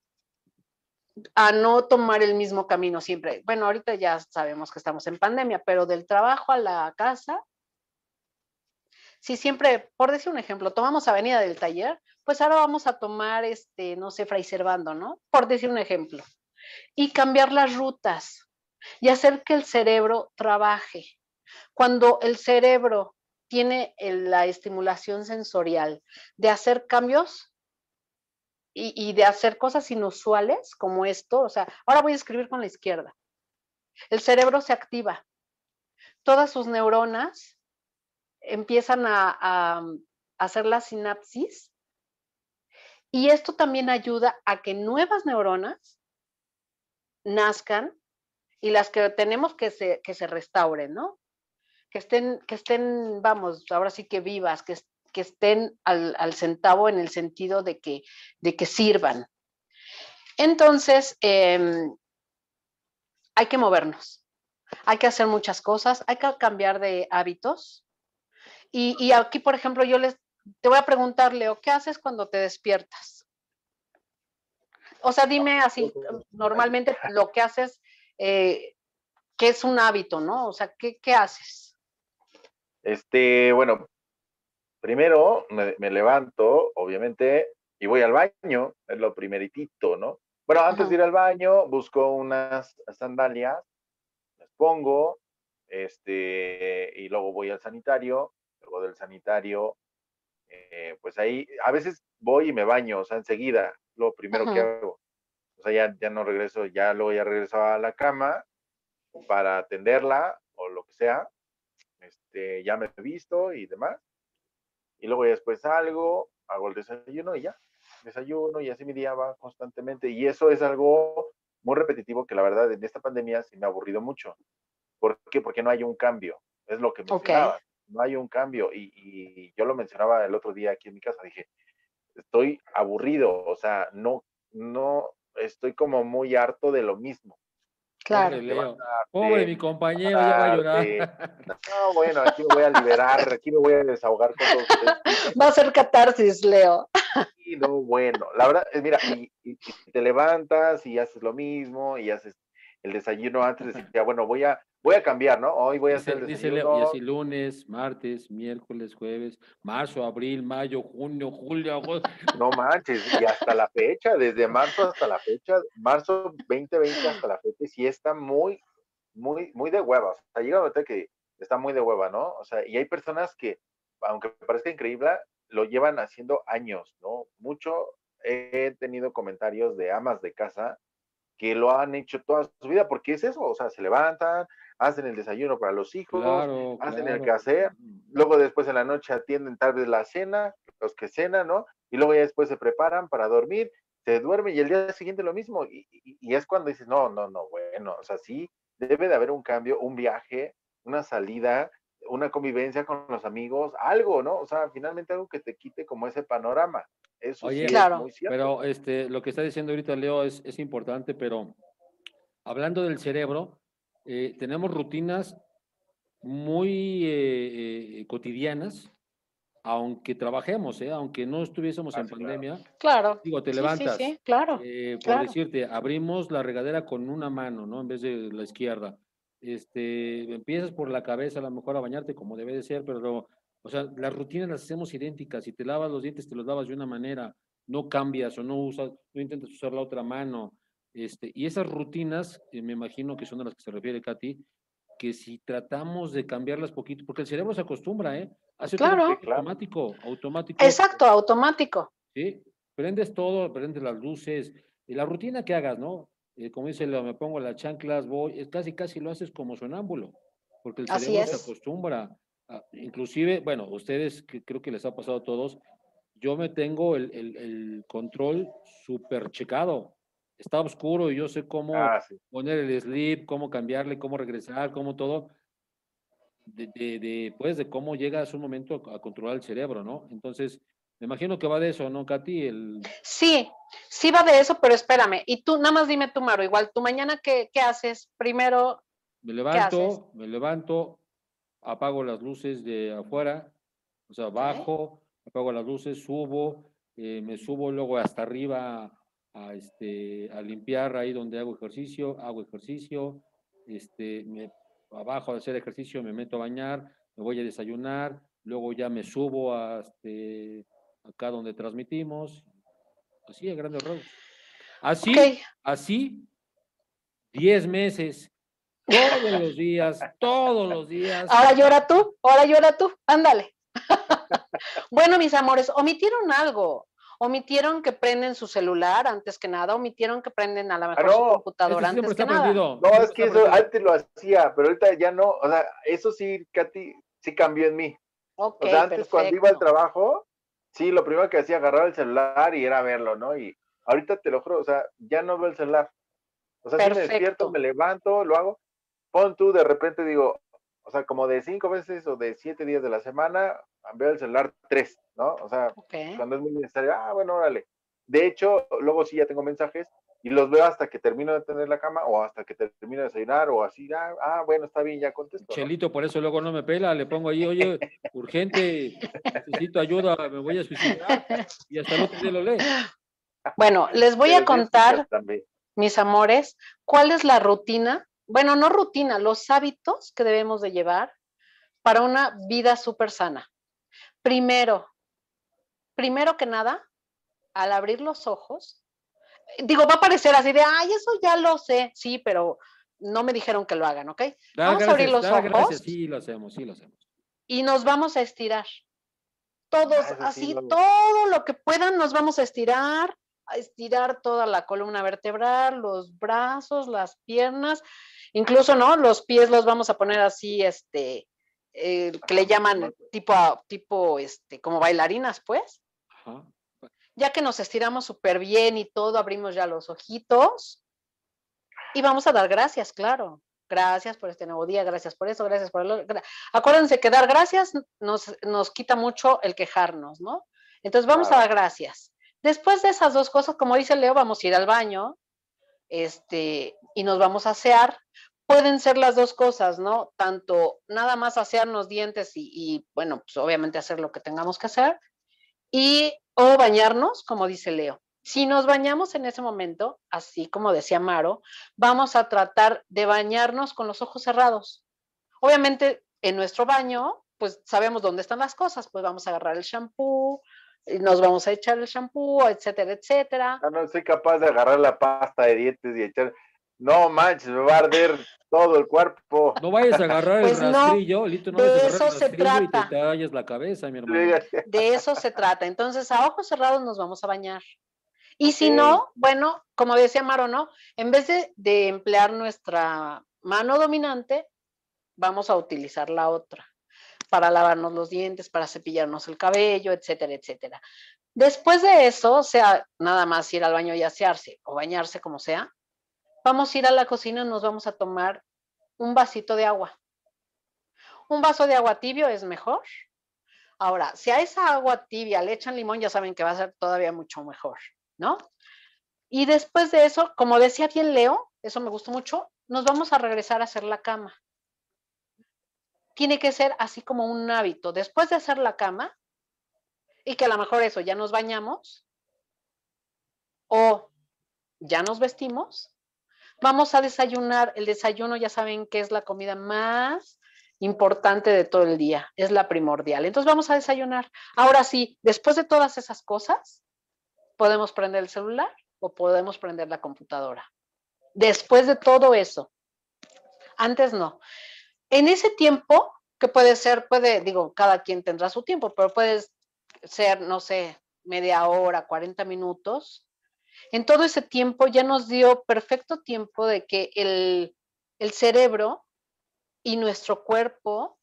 A no tomar el mismo camino siempre. Bueno, ahorita ya sabemos que estamos en pandemia, pero del trabajo a la casa, si siempre, por decir un ejemplo, tomamos Avenida del Taller, pues ahora vamos a tomar, no sé, Fray Servando, ¿no? Por decir un ejemplo. Y cambiar las rutas y hacer que el cerebro trabaje. Cuando el cerebro tiene la estimulación sensorial de hacer cambios y de hacer cosas inusuales como esto, o sea, ahora voy a escribir con la izquierda. El cerebro se activa, todas sus neuronas empiezan a hacer la sinapsis y esto también ayuda a que nuevas neuronas nazcan y las que tenemos que se restauren, ¿no? Que estén, vamos, ahora sí que vivas, que estén al centavo en el sentido de que sirvan. Entonces, hay que movernos, hay que hacer muchas cosas, hay que cambiar de hábitos. Y aquí, por ejemplo, te voy a preguntar, Leo, ¿qué haces cuando te despiertas? O sea, dime así, normalmente lo que haces, que es un hábito, ¿no? O sea, ¿qué haces? Bueno, primero me levanto, obviamente, y voy al baño, es lo primeritito, ¿no? Bueno, antes de ir al baño, busco unas sandalias, las pongo, y luego voy al sanitario, luego del sanitario, pues ahí, a veces voy y me baño, o sea, enseguida, lo primero que hago. O sea, ya no regreso, ya luego ya regreso a la cama para atenderla o lo que sea, ya me he visto y demás, y luego ya después salgo, hago el desayuno y ya, desayuno y así mi día va constantemente, y eso es algo muy repetitivo que la verdad en esta pandemia sí me ha aburrido mucho. ¿Por qué? Porque no hay un cambio, es lo que Ok, mencionaba, no hay un cambio, y yo lo mencionaba el otro día aquí en mi casa, dije, estoy aburrido, o sea, no, estoy como muy harto de lo mismo. Claro. Pobre Leo. levantarte, Pobre mi compañero, ya va a llorar. No, bueno, aquí me voy a liberar, aquí me voy a desahogar con todos ustedes. Va a ser catarsis, Leo. Y no, bueno, la verdad, mira, y te levantas y haces lo mismo y haces el desayuno antes, decía, bueno, voy a cambiar, ¿no? Hoy voy a hacer el Dice Leo, y desayuno. así lunes, martes, miércoles, jueves, marzo, abril, mayo, junio, julio, agosto. No manches, y hasta la fecha, desde marzo hasta la fecha, marzo 2020 hasta la fecha, sí está muy, muy, muy de hueva. O sea, llega a notar que está muy de hueva, ¿no? O sea, y hay personas que, aunque parezca increíble, lo llevan haciendo años, ¿no? Mucho he tenido comentarios de amas de casa que lo han hecho toda su vida, porque es eso, o sea, se levantan, hacen el desayuno para los hijos, Claro, hacen el claro. quehacer, luego después en la noche atienden tal vez la cena, los que cenan, ¿no? Y luego ya después se preparan para dormir, se duermen y el día siguiente lo mismo, y es cuando dices, no, no, no, bueno, o sea, sí, debe de haber un cambio, un viaje, una salida, una convivencia con los amigos, algo, ¿no? O sea, finalmente algo que te quite como ese panorama. Eso sí Oye, es Claro. muy cierto. pero lo que está diciendo ahorita Leo es importante, pero hablando del cerebro, tenemos rutinas muy cotidianas, aunque trabajemos, aunque no estuviésemos en Sí, claro. pandemia. Claro. Digo, te Sí, sí, levantas, sí, claro. por Claro. decirte, abrimos la regadera con una mano, ¿no? En vez de la izquierda. Empiezas por la cabeza a lo mejor a bañarte como debe de ser, pero, o sea, las rutinas las hacemos idénticas. Si te lavas los dientes, te los lavas de una manera, no cambias o no usas, no intentas usar la otra mano. Y esas rutinas, me imagino que son a las que se refiere Katy, que si tratamos de cambiarlas poquito, porque el cerebro se acostumbra, hace todo Claro. Sí, claro. automático, Exacto, automático. ¿sí? Prendes todo, prendes las luces, y la rutina que hagas, ¿no? Como dice Leo, me pongo las chanclas, voy, casi lo haces como sonámbulo, porque el Así cerebro se es. acostumbra. Inclusive, bueno, ustedes que creo que les ha pasado a todos, yo me tengo el control súper checado. Está oscuro y yo sé cómo Sí. poner el sleep, cómo cambiarle, cómo regresar, cómo todo, pues, de cómo llegas un momento a controlar el cerebro, ¿no? Entonces, me imagino que va de eso, ¿no, Katy? Sí, sí va de eso, pero espérame. Y tú, nada más dime tú, Maro, igual, tú mañana, ¿qué haces? Primero, ¿qué haces? Me levanto, apago las luces de afuera, o sea, Ok. bajo, apago las luces, subo, me subo luego hasta arriba a limpiar ahí donde hago ejercicio, abajo de hacer ejercicio me meto a bañar, me voy a desayunar, luego ya me subo acá donde transmitimos, así a grandes rasgos. Ok. Así, 10 meses, todos los días. Ahora llora tú, ándale. Bueno, mis amores, omitieron algo. Omitieron que prenden su celular antes que nada, omitieron que prenden a lo mejor su No, Ese computadora siempre antes que está nada. prendido, no, siempre es que está eso prendido. antes lo hacía, pero ahorita ya no, o sea, eso sí, Katy, sí cambió en mí. Ok, O sea, antes cuando iba al perfecto. trabajo, sí, lo primero que hacía agarrar el celular y era verlo, ¿no? Y ahorita te lo juro, o sea, ya no veo el celular. O sea, sí me despierto, Perfecto. me levanto, lo hago. Pon tú, de repente digo, o sea, como de 5 veces o de 7 días de la semana, veo el celular 3, ¿no? O sea, Ok. cuando es muy necesario, bueno, órale. De hecho, luego sí ya tengo mensajes y los veo hasta que termino de tener la cama o hasta que termino de desayunar o así, bueno, está bien, ya contesto, ¿no? Chelito, por eso luego no me pela, le pongo ahí, oye, urgente, necesito ayuda, me voy a suicidar, y hasta el otro día lo lee. Bueno, les voy a Pero sí escuchas contar, también. mis amores, cuál es la rutina, bueno, no rutina, los hábitos que debemos de llevar para una vida súper sana. Primero que nada, al abrir los ojos, digo, va a parecer así de, ay, eso ya lo sé, sí, pero no me dijeron que lo hagan, ¿ok? Vamos a abrir los Dar gracias, ojos sí lo hacemos, sí lo hacemos. y nos vamos a estirar. Todos, Eso sí, así, todo lo que puedan, nos vamos a estirar toda la columna vertebral, los brazos, las piernas, incluso, ¿no? Los pies los vamos a poner así, que le llaman tipo, como bailarinas, pues. Ajá. Ya que nos estiramos súper bien y todo, abrimos ya los ojitos y vamos a dar gracias, claro. Gracias por este nuevo día, gracias por eso, gracias por el... Acuérdense que dar gracias nos quita mucho el quejarnos, ¿no? Entonces vamos a dar gracias. Después de esas dos cosas, como dice Leo, vamos a ir al baño. y nos vamos a asear. Pueden ser las dos cosas, ¿no? Tanto nada más asearnos dientes y bueno, pues obviamente hacer lo que tengamos que hacer, o bañarnos, como dice Leo. Si nos bañamos en ese momento, así como decía Maro, vamos a tratar de bañarnos con los ojos cerrados. Obviamente, en nuestro baño, pues sabemos dónde están las cosas, pues vamos a agarrar el shampoo, nos vamos a echar el shampoo, etcétera, etcétera. No soy capaz de agarrar la pasta de dientes y echar. No manches, me va a arder todo el cuerpo. No vayas a agarrar el Pues no, rastrillo, Lito, no vayas a de agarrar el eso se rastrillo y te trata. tallas la cabeza, mi hermano. De eso se trata. Entonces, a ojos cerrados nos vamos a bañar. Y Ok. si no, bueno, como decía Maro, ¿no? En vez de emplear nuestra mano dominante, vamos a utilizar la otra para lavarnos los dientes, para cepillarnos el cabello, etcétera, etcétera. Después de eso, o sea, nada más ir al baño y asearse o bañarse, como sea, vamos a ir a la cocina y nos vamos a tomar un vasito de agua. Un vaso de agua tibio es mejor. Ahora, si a esa agua tibia le echan limón, ya saben que va a ser todavía mucho mejor, ¿no? Y después de eso, como decía bien Leo, eso me gustó mucho, nos vamos a regresar a hacer la cama. Tiene que ser así como un hábito. Después de hacer la cama, y que a lo mejor eso, ya nos bañamos o ya nos vestimos, vamos a desayunar. El desayuno ya saben que es la comida más importante de todo el día, es la primordial. Entonces vamos a desayunar. Ahora sí, después de todas esas cosas, podemos prender el celular o podemos prender la computadora. Después de todo eso, antes no. En ese tiempo, que puede ser, digo, cada quien tendrá su tiempo, pero puede ser, no sé, media hora, 40 minutos. En todo ese tiempo ya nos dio perfecto tiempo de que el cerebro y nuestro cuerpo,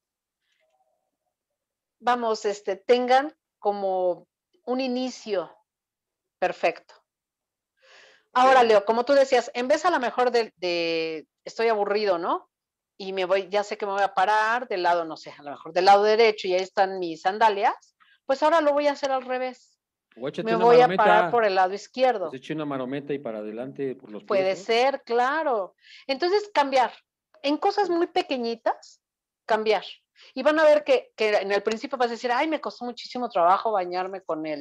vamos, tengan como un inicio perfecto. Ahora, Leo, como tú decías, en vez a lo mejor de estoy aburrido, ¿no? Y me voy, ya sé que me voy a parar del lado, no sé, a lo mejor del lado derecho y ahí están mis sandalias, pues ahora lo voy a hacer al revés. O échate Me una voy a marometa, parar por el lado izquierdo. pues eche una marometa y para adelante por los pies, Puede ¿no? ser, claro. Entonces, cambiar. En cosas muy pequeñitas, cambiar. Y van a ver que en el principio vas a decir, ay, me costó muchísimo trabajo bañarme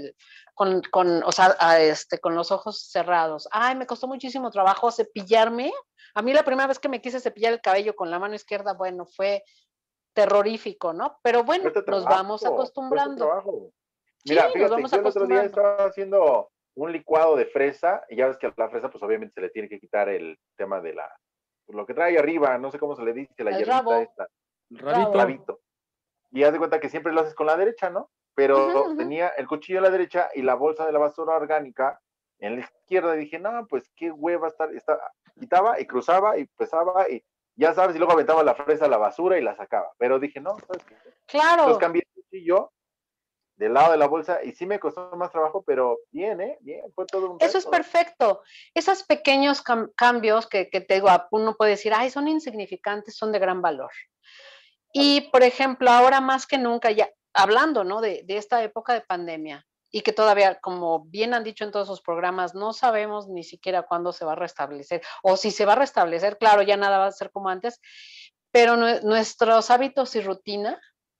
o sea, con los ojos cerrados. Ay, me costó muchísimo trabajo cepillarme. A mí la primera vez que me quise cepillar el cabello con la mano izquierda, bueno, fue terrorífico, ¿no? Pero bueno, Cuesta nos vamos trabajo, cuesta acostumbrando. trabajo. Sí, Mira, nos fíjate, vamos yo el otro día acostumbrando. estaba haciendo un licuado de fresa, y ya ves que a la fresa, pues obviamente se le tiene que quitar el tema de lo que trae arriba, no sé cómo se le dice, la El hierbita rabo, esta, El rabo. rabito. rabito. Y haz de cuenta que siempre lo haces con la derecha, ¿no? Ujú, Pero ujú. tenía el cuchillo a la derecha y la bolsa de la basura orgánica en la izquierda. Y dije, no, pues qué hueva quitaba y cruzaba y pesaba y ya sabes, y luego aventaba la fresa a la basura y la sacaba. Pero dije, no, ¿sabes qué? Entonces Claro, cambié el cuchillo del lado de la bolsa y sí me costó más trabajo, pero bien, ¿eh? Bien, fue todo un eso es reto. perfecto. Esos pequeños cambios que te digo, uno puede decir, ay, son insignificantes, son de gran valor. Y, por ejemplo, ahora más que nunca, ya hablando, ¿no? De esta época de pandemia y que todavía, como bien han dicho en todos sus programas, no sabemos ni siquiera cuándo se va a restablecer o si se va a restablecer, claro, ya nada va a ser como antes, pero nuestros hábitos y rutina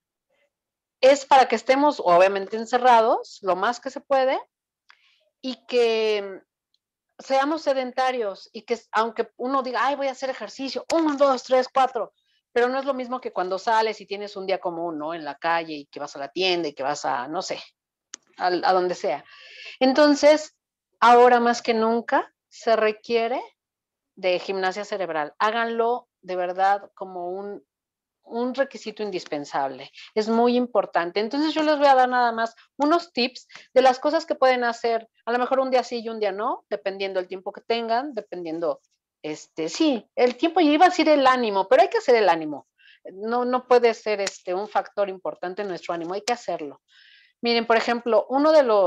es para que estemos obviamente encerrados lo más que se puede y que seamos sedentarios y que aunque uno diga, ay, voy a hacer ejercicio, 1, 2, 3, 4, pero no es lo mismo que cuando sales y tienes un día común, ¿no? En la calle y que vas a la tienda y que vas a, no sé, a donde sea. Entonces, ahora más que nunca se requiere de gimnasia cerebral. Háganlo de verdad como un requisito indispensable. Es muy importante. Entonces yo les voy a dar nada más unos tips de las cosas que pueden hacer, a lo mejor un día sí y un día no, dependiendo del tiempo que tengan, dependiendo, sí, el tiempo, y iba a decir el ánimo, pero hay que hacer el ánimo. No puede ser un factor importante en nuestro ánimo, hay que hacerlo. Miren, por ejemplo, uno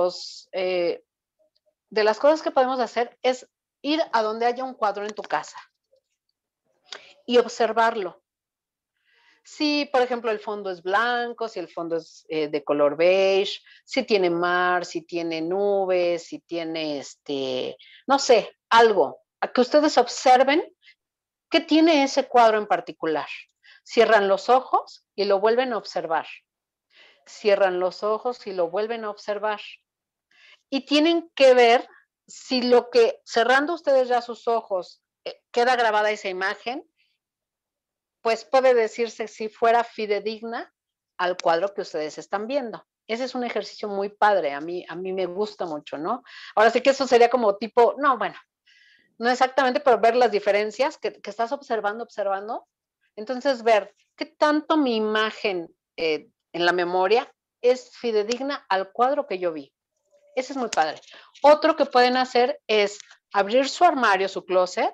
de las cosas que podemos hacer es ir a donde haya un cuadro en tu casa y observarlo. Si, por ejemplo, el fondo es blanco, si el fondo es de color beige, si tiene mar, si tiene nubes, si tiene, no sé, algo. a que ustedes observen qué tiene ese cuadro en particular. Cierran los ojos y lo vuelven a observar. Cierran los ojos y lo vuelven a observar. Y tienen que ver si lo que, cerrando ustedes ya sus ojos, queda grabada esa imagen, pues puede decirse si fuera fidedigna al cuadro que ustedes están viendo. Ese es un ejercicio muy padre, a mí me gusta mucho, ¿no? Ahora sí que eso sería como tipo, no, bueno, no exactamente, pero ver las diferencias que estás observando. Entonces, ver qué tanto mi imagen en la memoria es fidedigna al cuadro que yo vi. Ese es muy padre. Otro que pueden hacer es abrir su armario, su closet,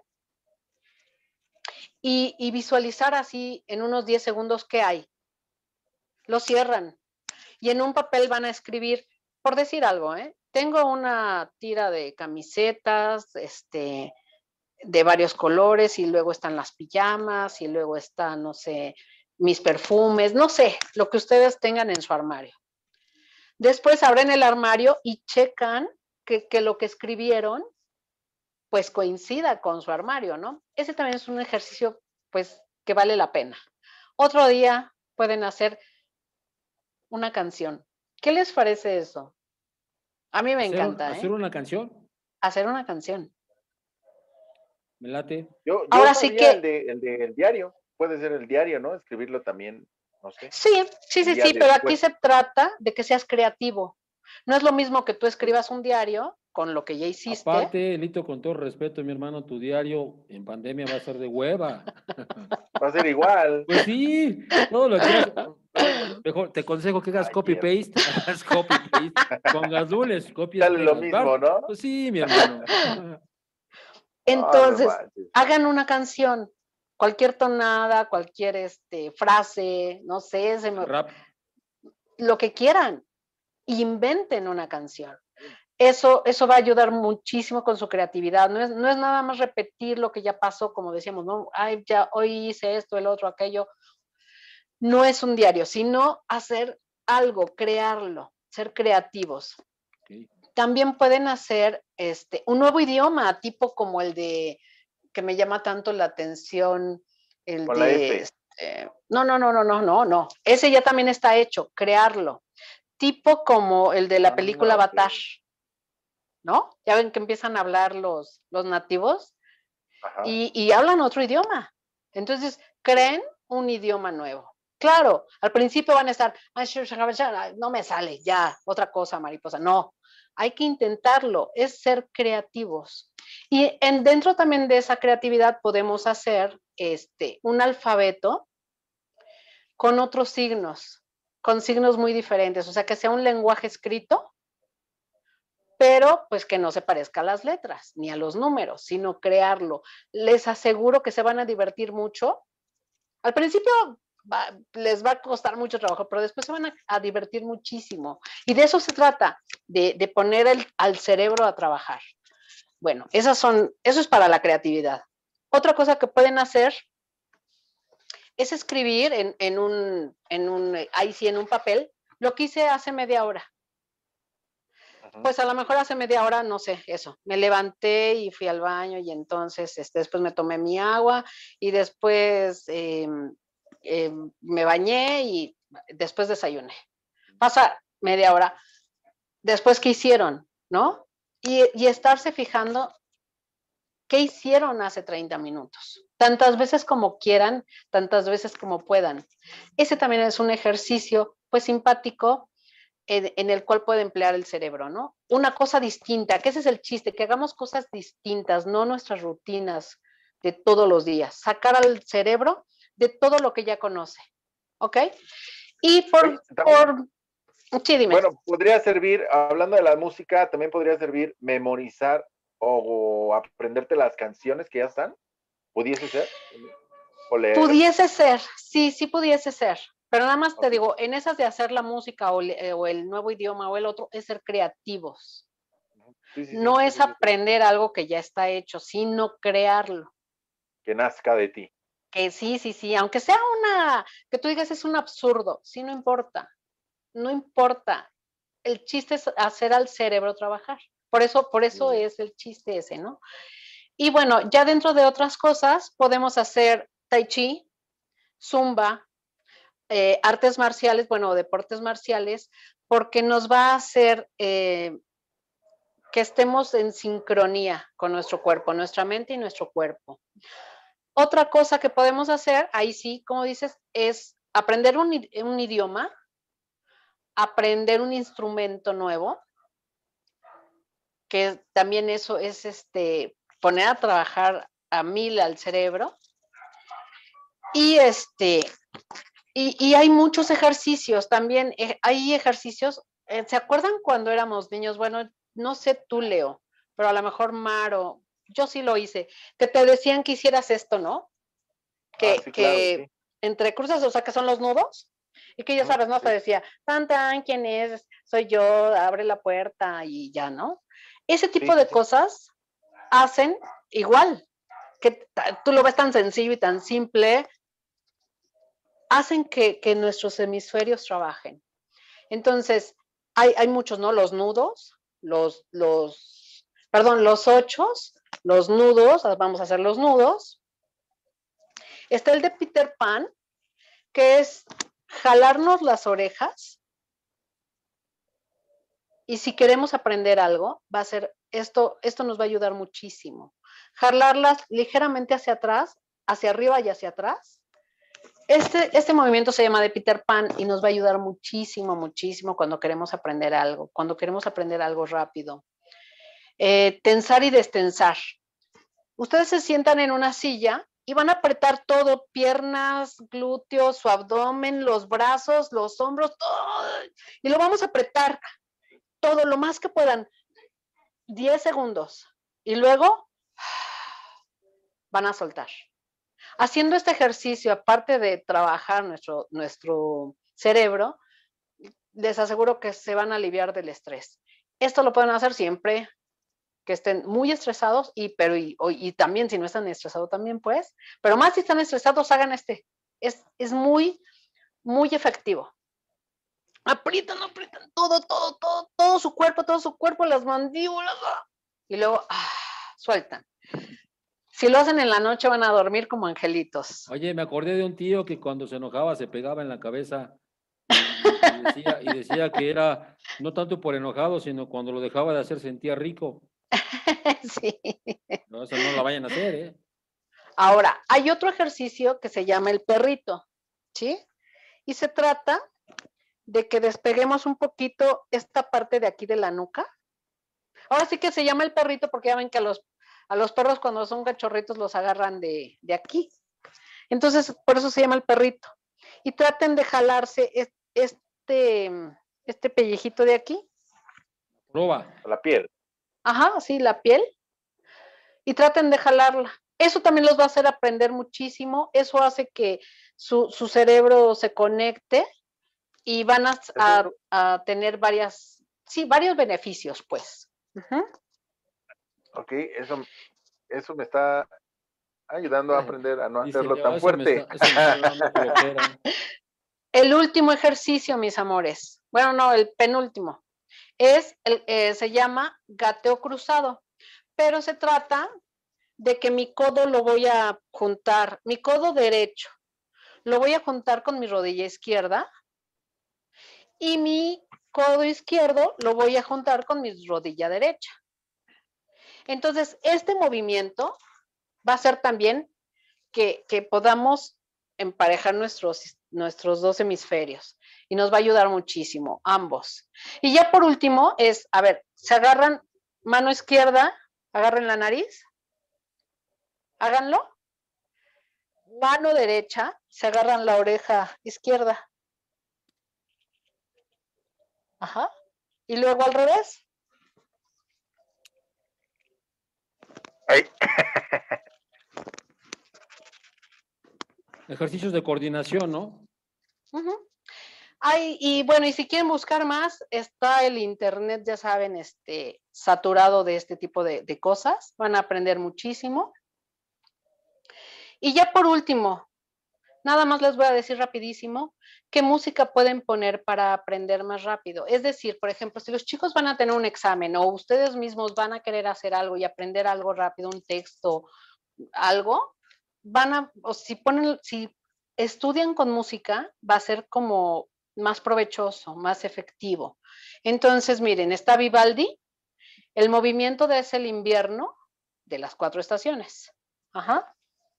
y visualizar así en unos 10 segundos qué hay. Lo cierran y en un papel van a escribir, por decir algo, tengo una tira de camisetas, de varios colores, y luego están las pijamas, y luego están, no sé, mis perfumes, no sé, lo que ustedes tengan en su armario. Después abren el armario y checan que lo que escribieron pues coincida con su armario, ¿no? Ese también es un ejercicio pues que vale la pena. Otro día pueden hacer una canción. ¿Qué les parece eso? A mí me encanta, ¿Hacer una canción? Hacer una canción. Me late. Yo Ahora sí sabía que el diario, puede ser el diario, ¿no? Escribirlo también, no sé, sí, un día pero aquí después. se trata de que seas creativo. No es lo mismo que tú escribas un diario con lo que ya hiciste. Aparte, Lito, con todo respeto, mi hermano, tu diario en pandemia va a ser de hueva. Va a ser igual. Pues sí, todo lo que hagas, mejor te aconsejo que hagas Ay, Dios. copy-paste, hagas copy-paste, pongas lunes, copias, Sale lo pegas, mismo, ¿no? Pues sí, mi hermano. Ah, no Entonces, manches. hagan una canción, cualquier tonada, cualquier frase, no sé, Rap. lo que quieran, inventen una canción. Eso va a ayudar muchísimo con su creatividad. No es nada más repetir lo que ya pasó, como decíamos, ¿no? Ay, ya hoy hice esto, el otro, aquello. No es un diario, sino hacer algo, crearlo, ser creativos. Okay. También pueden hacer un nuevo idioma, tipo como el de que me llama tanto la atención, el Con la de F. no. Ese ya también está hecho, crearlo. Tipo como el de la película Ok. Avatar, ¿no? Ya ven que empiezan a hablar los nativos Ajá. y hablan otro idioma. Entonces, creen un idioma nuevo. Claro, al principio van a estar, no me sale, ya, otra cosa, mariposa. No, hay que intentarlo, es ser creativos. Y dentro también de esa creatividad podemos hacer un alfabeto con otros signos, con signos muy diferentes, o sea, que sea un lenguaje escrito, pero pues que no se parezca a las letras ni a los números, sino crearlo. Les aseguro que se van a divertir mucho. Al principio les va a costar mucho trabajo, pero después se van a divertir muchísimo. Y de eso se trata, de poner al cerebro a trabajar. Bueno, eso es para la creatividad. Otra cosa que pueden hacer es escribir en un papel lo que hice hace media hora. Pues a lo mejor hace media hora, no sé, eso, me levanté y fui al baño y entonces después me tomé mi agua y después me bañé y después desayuné. Pasa media hora. Después, ¿qué hicieron? ¿No? Y estarse fijando qué hicieron hace 30 minutos. Tantas veces como quieran, tantas veces como puedan. Ese también es un ejercicio, pues, simpático en el cual puede emplear el cerebro, ¿no? Una cosa distinta, que ese es el chiste, que hagamos cosas distintas, no nuestras rutinas de todos los días. Sacar al cerebro de todo lo que ya conoce, ¿ok? Y Oye, también, sí, dime. bueno, podría servir, hablando de la música, también podría servir memorizar o aprenderte las canciones que ya están. ¿Pudiese ser? ¿O leer? Pudiese ser, sí pudiese ser. Pero nada más te Ok. digo, en esas de hacer la música o el nuevo idioma o el otro, es ser creativos. Sí, No es aprender algo que ya está hecho, sino crearlo. que nazca de ti. Que sí, aunque sea que tú digas es un absurdo, sí, no importa. El chiste es hacer al cerebro trabajar. Por eso Muy bien. es el chiste ese, ¿no? Y bueno, ya dentro de otras cosas, podemos hacer tai chi, zumba, artes marciales, bueno, deportes marciales, porque nos va a hacer que estemos en sincronía con nuestro cuerpo, nuestra mente y nuestro cuerpo. Otra cosa que podemos hacer, ahí sí, como dices, es aprender un idioma, aprender un instrumento nuevo, que también eso es poner a trabajar a 1000 al cerebro. Y y hay muchos ejercicios también, hay ejercicios, ¿se acuerdan cuando éramos niños? Bueno, no sé tú, Leo, pero a lo mejor Maro, yo sí lo hice, que te decían que hicieras esto, ¿no? Sí, claro, sí. Entre cruces, o sea, que son los nudos, y que ya sabes, ¿no? Sí. Te decía, tan, ¿quién es? Soy yo, abre la puerta y ya, ¿no? Ese tipo de cosas hacen igual, que tú lo ves tan sencillo y tan simple, hacen que nuestros hemisferios trabajen. Entonces, hay muchos, ¿no? Los nudos, los ochos, los nudos, vamos a hacer los nudos. Está el de Peter Pan, que es jalarnos las orejas. Y si queremos aprender algo, va a ser esto nos va a ayudar muchísimo. Jalarlas ligeramente hacia atrás, hacia arriba y hacia atrás. Este movimiento se llama de Peter Pan y nos va a ayudar muchísimo, muchísimo cuando queremos aprender algo rápido. Tensar y destensar. Ustedes se sientan en una silla y van a apretar todo, piernas, glúteos, su abdomen, los brazos, los hombros, todo. Y lo vamos a apretar todo lo más que puedan, 10 segundos. Y luego van a soltar. Haciendo este ejercicio, aparte de trabajar nuestro cerebro, les aseguro que se van a aliviar del estrés. Esto lo pueden hacer siempre que estén muy estresados, y también si no están estresados también, pues, pero más si están estresados, hagan es muy, muy efectivo. Aprietan todo su cuerpo, las mandíbulas, y luego sueltan. Si lo hacen en la noche van a dormir como angelitos. Oye, me acordé de un tío que cuando se enojaba se pegaba en la cabeza y decía que era no tanto por enojado, sino cuando lo dejaba de hacer sentía rico. Sí. No, eso no la vayan a hacer, ¿eh? Ahora, hay otro ejercicio que se llama el perrito, ¿sí? Y se trata de que despeguemos un poquito esta parte de aquí de la nuca. Ahora sí que se llama el perrito porque ya ven que a los perros cuando son cachorritos los agarran de aquí. Entonces, por eso se llama el perrito. Y traten de jalarse este pellejito de aquí. Proba. La piel. Ajá, sí, la piel. Y traten de jalarla. Eso también los va a hacer aprender muchísimo. Eso hace que su cerebro se conecte y van a tener varios beneficios, pues. Ok, eso me está ayudando a aprender a no hacerlo tan eso fuerte. me está dando flojera. El último ejercicio, mis amores, bueno, no, el penúltimo, se llama gateo cruzado, pero se trata de que mi codo lo voy a juntar, mi codo derecho, lo voy a juntar con mi rodilla izquierda y mi codo izquierdo lo voy a juntar con mi rodilla derecha. Entonces, este movimiento va a ser también que podamos emparejar nuestros dos hemisferios y nos va a ayudar muchísimo, ambos. Y ya por último se agarran mano izquierda, agarren la nariz, háganlo. Mano derecha, se agarran la oreja izquierda. Ajá. Y luego al revés. Ay. Ejercicios de coordinación, ¿no? Y bueno, y si quieren buscar más, está el internet, ya saben, saturado de este tipo de cosas. Van a aprender muchísimo. Y ya por último, Nada más les voy a decir rapidísimo qué música pueden poner para aprender más rápido. Es decir, por ejemplo, si los chicos van a tener un examen o ustedes mismos van a querer hacer algo y aprender algo rápido, un texto, algo, o si estudian con música, va a ser como más provechoso, más efectivo. Entonces, miren, está Vivaldi, el movimiento de Es el invierno de las 4 estaciones. Ajá.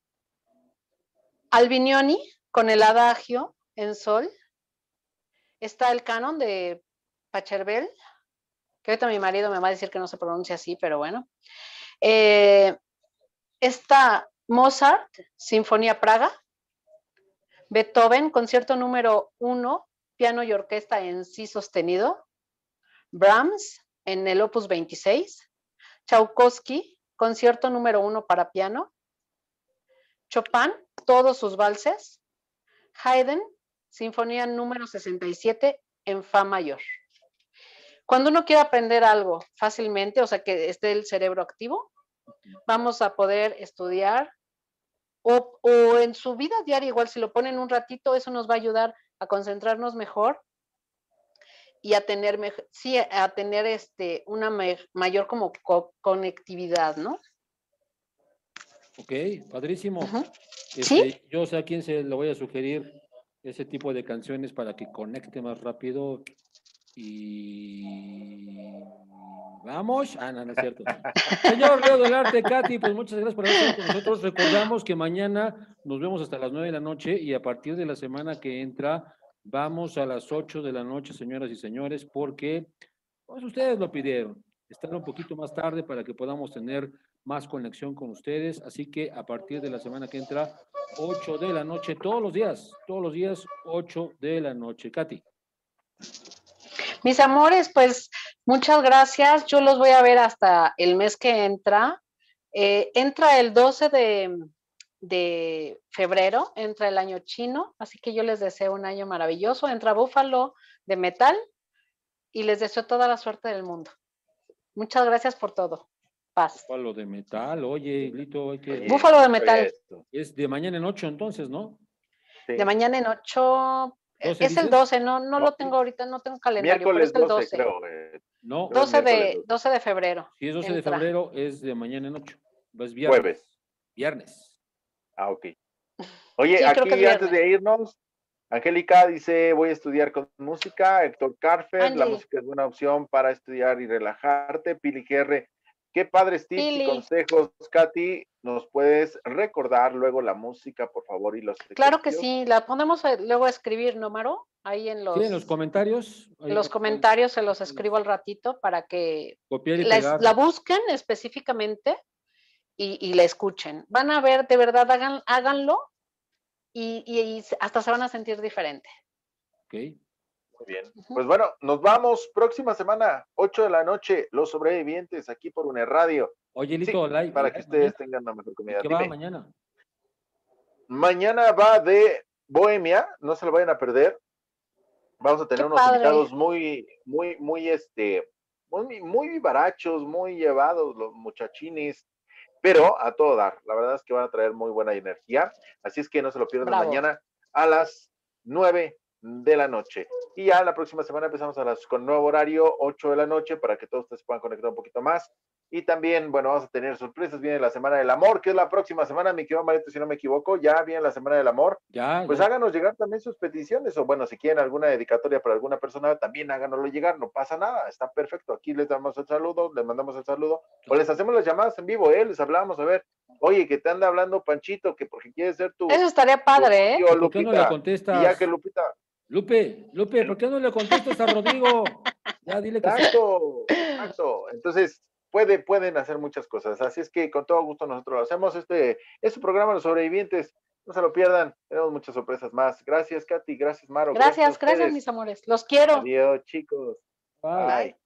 Albinioni con el adagio en sol. Está el canon de Pachelbel, que ahorita mi marido me va a decir que no se pronuncia así, pero bueno. Está Mozart, Sinfonía Praga. Beethoven, concierto número 1, piano y orquesta en si sostenido. Brahms, en el opus 26. Tchaikovsky, concierto número 1 para piano. Chopin, todos sus valses. Haydn, sinfonía número 67 en fa mayor. Cuando uno quiere aprender algo fácilmente, o sea, que esté el cerebro activo, vamos a poder estudiar o en su vida diaria, igual si lo ponen un ratito, eso nos va a ayudar a concentrarnos mejor y a tener, una mayor como conectividad, ¿no? Ok, padrísimo. ¿Sí? Yo sé a quién se le voy a sugerir ese tipo de canciones para que conecte más rápido y vamos. No, no es cierto. Señor Leo del Arte, Katy, pues muchas gracias por haber estado con nosotros. Recordamos que mañana nos vemos hasta las 9 de la noche y a partir de la semana que entra vamos a las 8 de la noche, señoras y señores, porque pues ustedes lo pidieron. Estar un poquito más tarde para que podamos tener más conexión con ustedes. Así que a partir de la semana que entra, 8 de la noche, todos los días, 8 de la noche. Katy. Mis amores, pues muchas gracias. Yo los voy a ver hasta el mes que entra. Entra el 12 de febrero, entra el año chino, así que yo les deseo un año maravilloso. Entra Búfalo de metal y les deseo toda la suerte del mundo. Muchas gracias por todo. Paz. Búfalo de metal, oye, Lito, hay que... Búfalo de metal. Es de mañana en 8 entonces, ¿no? Sí. De mañana en 8... Es el 12, no lo tengo ahorita, no tengo calendario, miércoles pero es el 12, 12. creo. No. 12 de febrero. Si es 12 de febrero, es de mañana en 8. Es viernes. Jueves. Viernes. Ok. Oye, sí, aquí antes de irnos, Angélica dice, voy a estudiar con música. Héctor Carfer, la música es una opción para estudiar y relajarte. Pili GR, qué padres tips y consejos, Katy. ¿Nos puedes recordar luego la música, por favor? Y los Claro que sí, la ponemos luego a escribir, ¿no, Maro? Ahí en los... Sí, en los comentarios. En los comentarios se los escribo al ratito para que copiar y pegar. la busquen específicamente y la escuchen. Van a ver, de verdad, háganlo y hasta se van a sentir diferente. Ok. Muy bien. Pues bueno, nos vamos próxima semana, 8 de la noche, Los Sobrevivientes, aquí por UNE Radio. Oye, Lito, sí, para que ustedes tengan una mejor comida. ¿Qué va mañana? Mañana va de Bohemia, no se lo vayan a perder. Vamos a tener unos invitados muy vivarachos, muy llevados, los muchachines, pero a todo dar. La verdad es que van a traer muy buena energía. Así es que no se lo pierdan mañana a las 9 de la noche. Y ya la próxima semana empezamos con nuevo horario, 8 de la noche, para que todos ustedes puedan conectar un poquito más. Y también, bueno, vamos a tener sorpresas. Viene la Semana del Amor, que es la próxima semana, mi querido Marito, si no me equivoco. Ya viene la Semana del Amor. Pues háganos llegar también sus peticiones. O bueno, si quieren alguna dedicatoria para alguna persona, también háganoslo llegar. No pasa nada, está perfecto. Aquí les damos el saludo, les mandamos el saludo. O les hacemos las llamadas en vivo, les hablamos, a ver. Oye, que te anda hablando Panchito, que porque quiere ser tu... Eso estaría padre, ¿Por Lupita, qué no le contestas? Y ya que Lupita... Lupe, ¿por qué no le contestas a Rodrigo? Ya dile que exacto. Entonces, pueden hacer muchas cosas. Así es que con todo gusto nosotros lo hacemos. Este programa Los Sobrevivientes. No se lo pierdan. Tenemos muchas sorpresas más. Gracias, Katy. Gracias, Maro. Gracias, mis amores. Los quiero. Adiós, chicos. Bye.